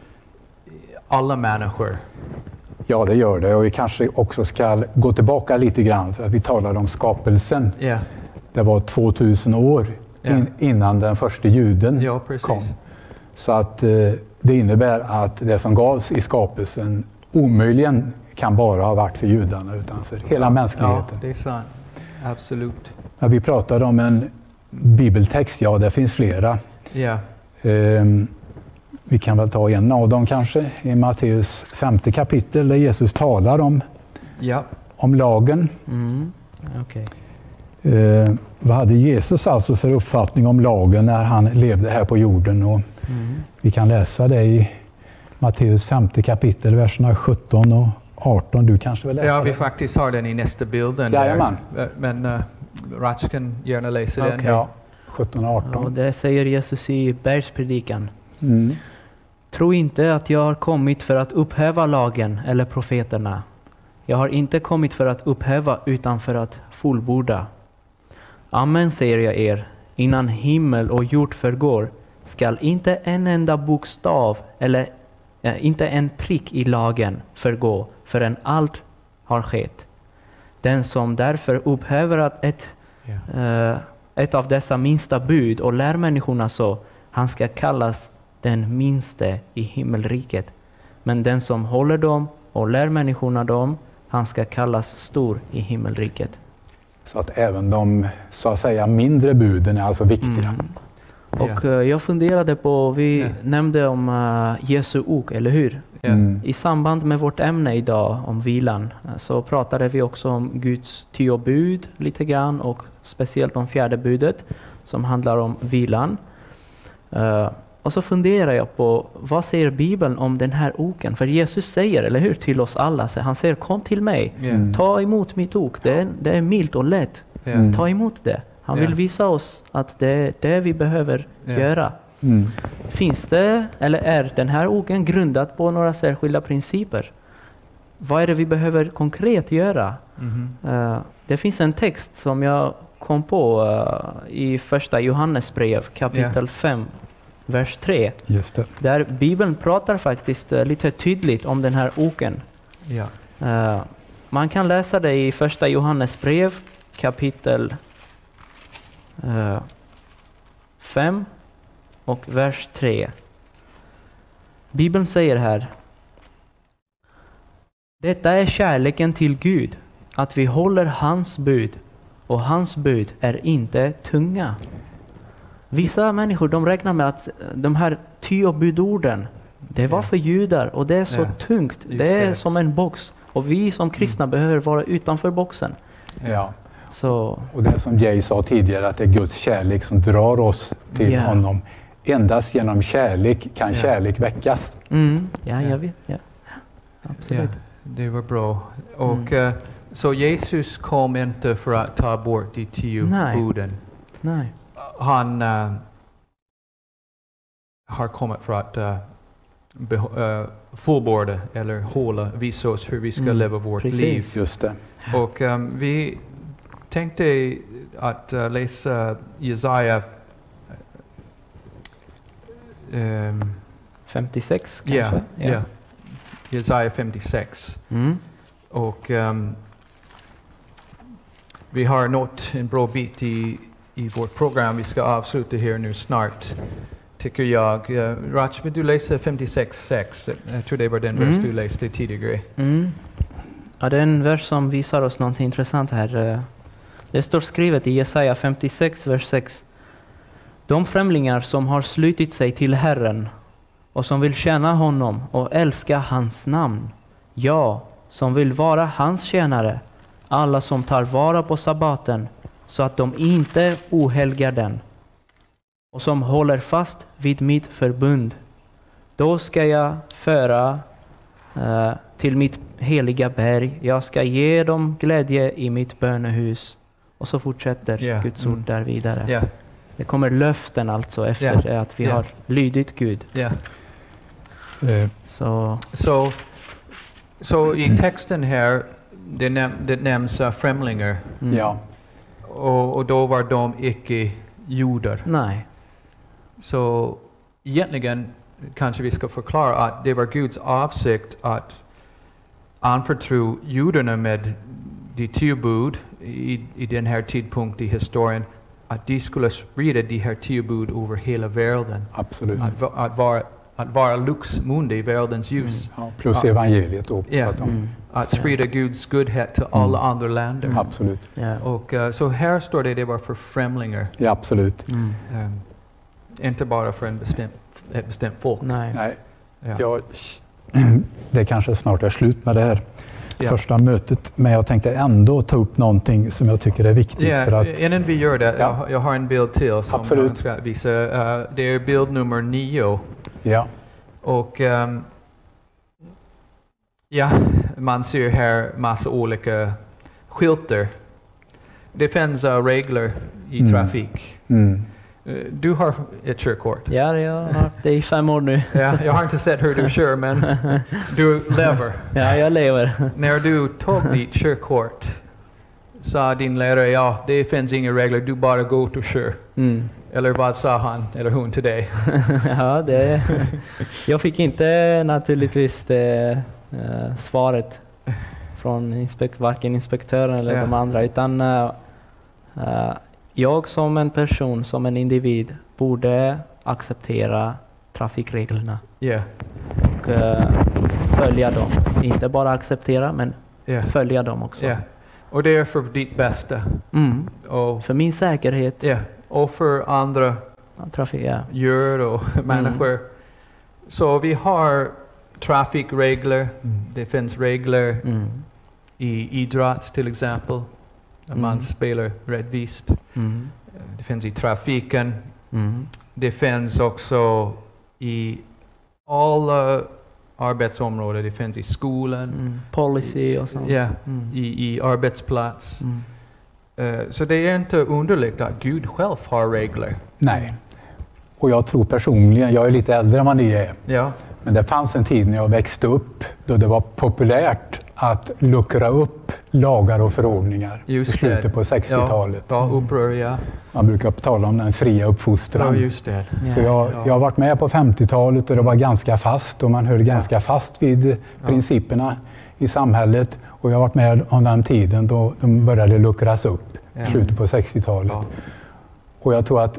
alla människor? Ja, det gör det. Och vi kanske också ska gå tillbaka lite grann för att vi talade om skapelsen. Ja, Det var tvåtusen år Ja. in, innan den första juden ja precis. kom. Så att eh, det innebär att det som gavs i skapelsen omöjligen kan bara ha varit för judarna utan för hela Ja, mänskligheten. det är sant. Absolut. När vi pratade om en bibeltext, ja det finns flera. Ja, Ehm, vi kan väl ta en av dem kanske, i Matteus femte kapitel där Jesus talar om, ja, om lagen. Mm. Okej. Ehm, vad hade Jesus alltså för uppfattning om lagen när han levde här på jorden? Och Mm. vi kan läsa det i Matteus femte kapitel, verserna sjutton och arton. Du kanske vill läsa ja vi det? faktiskt har den i nästa bilden. Jajamän. Där. Men uh, Rach kan gärna läsa den. Okej. Ja, sjutton och Ja, arton. det säger Jesus i bergspredikan. Mm. Tro inte att jag har kommit för att upphäva lagen eller profeterna. Jag har inte kommit för att upphäva utan för att fullborda. Amen säger jag er, innan himmel och jord förgår skall inte en enda bokstav eller eh, inte en prick i lagen förgå förrän allt har skett. Den som därför upphäver att ett, Ja. eh, ett av dessa minsta bud och lär människorna så, han ska kallas den minste i himmelriket. Men den som håller dem och lär människorna dem, han ska kallas stor i himmelriket. Så att även de så att säga mindre buden är alltså viktiga. Mm. Och eh, jag funderade på, vi Ja. nämnde om uh, Jesu ok, eller hur? Ja. Mm. I samband med vårt ämne idag om vilan eh, så pratade vi också om Guds tio bud lite grann och speciellt om fjärde budet som handlar om vilan. Uh, och så funderar jag på, vad säger Bibeln om den här oken? För Jesus säger, eller hur, till oss alla, så han säger kom till mig, Ja. Mm. ta emot mitt ok, det är, det är milt och lätt, Ja. Mm. ta emot det. Han Ja. vill visa oss att det är det vi behöver Ja. göra. Mm. Finns det, eller är den här oken grundad på några särskilda principer? Vad är det vi behöver konkret göra? Mhm. Uh, det finns en text som jag kom på uh, i första Johannes brev kapitel fem, vers tre. Just det. Där Bibeln pratar faktiskt uh, lite tydligt om den här oken. Ja. Uh, man kan läsa det i första Johannes brev kapitel uh, fem och vers tre. Bibeln säger här: Detta är kärleken till Gud, att vi håller hans bud, och hans bud är inte tunga. Vissa människor, de räknar med att de här tio budorden, det var för judar och det är så Ja. tungt. Just Det är det. som en box. Och vi som kristna behöver vara utanför boxen. Ja. Så, Och det som Jay sa tidigare, att det är Guds kärlek som drar oss till Ja. honom. Endast genom kärlek kan Ja. kärlek väckas. mm, ja, Ja. jag vet. Ja. Absolut. Ja, det var bra. Och eh, så Jesus kom inte för att ta bort de tio Nej. buden. Nej. Han eh, har kommit för att uh, uh, fullborda eller hålla, visa oss hur vi ska Mm, leva vårt precis. liv. Just det. Och um, vi tänkte att uh, läsa Jesaja um, femtiosex ja, kanske? ja. Jesaja femtiosex. Mm. Och um, vi har nått en bra bit i, i vårt program. Vi ska avsluta här nu snart, tycker jag. Uh, Rach, vill du läsa femtiosex sex? Jag tror det var den Mm. vers du läste tidigare. Mm. Ja, det är en vers som visar oss något intressant här. Eh, Det står skrivet i Jesaja femtiosex, vers sex. De främlingar som har slutit sig till Herren och som vill tjäna honom och älska hans namn. Ja, som vill vara hans tjänare. Alla som tar vara på sabbaten så att de inte ohelgar den. Och som håller fast vid mitt förbund. Då ska jag föra uh, till mitt heliga berg. Jag ska ge dem glädje i mitt bönehus. Och så fortsätter Ja, Guds ord mm. där vidare. Ja, Det kommer löften alltså efter Ja, det att vi ja. har lydit Gud. ja. Eh, Så Så, så i texten här, det, näm, det nämns uh, främlingar. mm. Ja. Och, och då var de icke judar. Nej. Så egentligen kanske vi ska förklara att det var Guds avsikt att anförtro judarna med de tio bud i, i den här tidpunkten i historien, att de skulle sprida de här tio bud över hela världen. Absolut. Att, va- att, vara, att vara lux mundi, världens ljus. Ja, plus Ja. evangeliet då. Ja. Så att de, Mm. Att sprida Guds godhet till alla andra länder. Mm. Absolut. Ja. Och uh, så här står det, det var för främlingar. Ja, absolut. Mm. Um, inte bara för en bestämt, ett bestämt folk. Nej. Nej, Ja. jag, det kanske snart är slut med det här Ja. första mötet. Men jag tänkte ändå ta upp någonting som jag tycker är viktigt. Ja, för att, innan vi gör det, Ja. jag, har- jag har en bild till som Absolut. jag ska visa. Uh, det är bild nummer nio. ja, Och um, ja, man ser här massa olika skyltar. Det finns uh, regler i Mm. trafik. mm, Uh, du har ett körkort. Ja, jag har haft det i fem år nu. Ja, jag har inte sett hur du kör, men du lever. Ja, jag lever. När du tog ditt körkort sa din lärare, ja, det finns inga regler, du bara går och kör. Mm. Eller vad sa han eller hon till dig? Ja, det, jag fick inte naturligtvis det eh, svaret från inspek, varken inspektören eller Ja. de andra, utan eh, eh, jag som en person, som en individ, borde acceptera trafikreglerna Ja, och eh, följa dem. Inte bara acceptera, men ja, följa dem också. ja. Och det är för ditt bästa. Mm. Och, För min säkerhet. ja, och för andra Trafik, ja. djur och människor. Så vi har trafikregler. mm, Det finns regler Mm. i idrott till exempel. När man Mm. spelar rättvist. Mm. Det finns i trafiken. Mm. Det finns också i alla arbetsområden. Det finns i skolan, Mm. Policy och sånt. ja, Mm. i, i arbetsplats. Mm. Eh, så det är inte underligt att Gud själv har regler. nej. Och jag tror personligen, jag är lite äldre än vad ni är, Ja, men det fanns en tid när jag växte upp då det var populärt att luckra upp lagar och förordningar i just det. slutet på sextiotalet. Ja, upprör, ja. Man brukar tala om den fria Ja, uppfostran. just det. Så jag, Ja. jag har varit med på femtiotalet och det var ganska fast och man höll ganska fast vid principerna i samhället. Och jag har varit med om den tiden då de började luckras upp, Ja. slutet på sextiotalet. Ja. Och jag tror att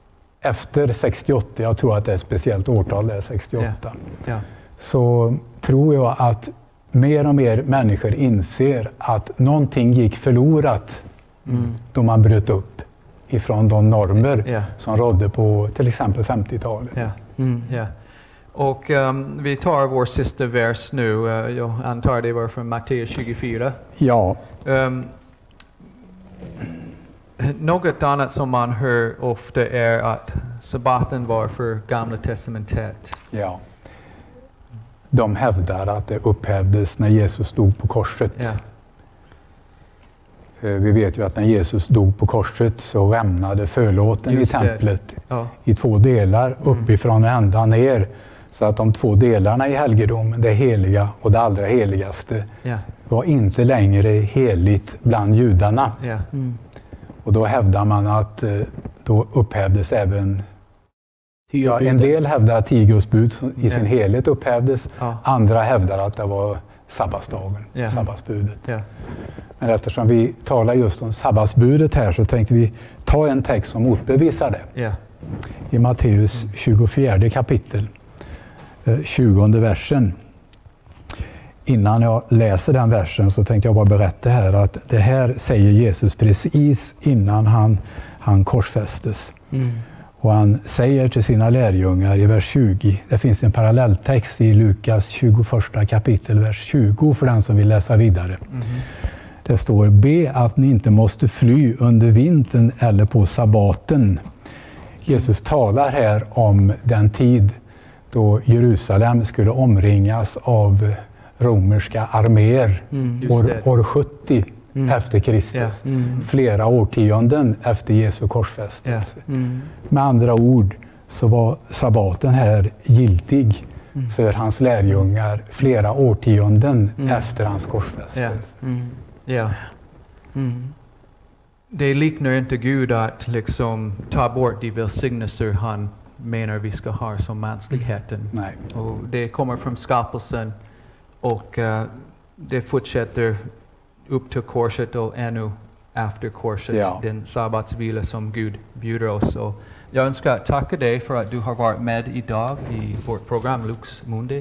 efter sextioåtta, jag tror att det är ett speciellt årtal, det är sextioåtta, Ja. så tror jag att mer och mer människor inser att någonting gick förlorat mm. då man bröt upp ifrån de normer yeah. som rådde på till exempel femtiotalet. Yeah. Mm. Yeah. Och um, vi tar vår sista vers nu. Uh, jag antar det var från Matteus tjugofyra. Ja. Um, något annat som man hör ofta är att sabbaten var för Gamla testamentet. Ja. De hävdar att det upphävdes när Jesus dog på korset. Yeah. Vi vet ju att när Jesus dog på korset så rämnade förlåten Just i templet ja. i två delar, uppifrån och ända ner. Så att de två delarna i helgedomen, det heliga och det allra heligaste, yeah. var inte längre heligt bland judarna. Yeah. Mm. Och då hävdar man att då upphävdes även... Ja, en del hävdar att tio Guds bud i yeah. sin helhet upphävdes. Ja. Andra hävdar att det var sabbatsdagen, yeah. sabbatsbudet. Yeah. Men eftersom vi talar just om sabbatsbudet här så tänkte vi ta en text som motbevisar det. Yeah. I Matteus tjugofjärde kapitel, tjugonde versen. Innan jag läser den versen så tänkte jag bara berätta här att det här säger Jesus precis innan han, han korsfästes. Mm. Och han säger till sina lärjungar i vers tjugo, det finns en parallelltext i Lukas tjugoförsta kapitel, vers tjugo för den som vill läsa vidare. Mm. Det står, be att ni inte måste fly under vintern eller på sabbaten. Jesus talar här om den tid då Jerusalem skulle omringas av romerska arméer mm, år, år sjuttio mm. efter Kristus. Yeah. Mm. Flera årtionden efter Jesu korsfästelse. Yeah. Mm. Med andra ord så var sabbaten här giltig mm. för hans lärjungar flera årtionden mm. efter hans korsfästelse. Yeah. Mm. Yeah. Mm. Det liknar inte Gud att liksom ta bort de välsignelser han menar vi ska ha som mänskligheten. Nej. Och det kommer från skapelsen och uh, det fortsätter upp till korset och ännu efter korset, ja. Den sabbatsvila som Gud bjuder oss. Och jag önskar tacka dig för att du har varit med idag i vårt program Lux Mundi.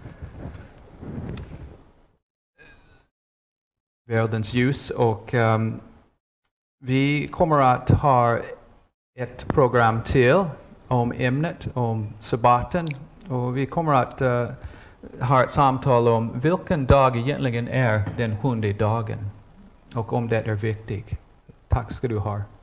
Världens ljus, och um, vi kommer att ha ett program till om ämnet, om sabbaten, och vi kommer att uh, ha ett samtal om vilken dag egentligen är den sjunde dagen och om det är viktigt. Tack ska du ha.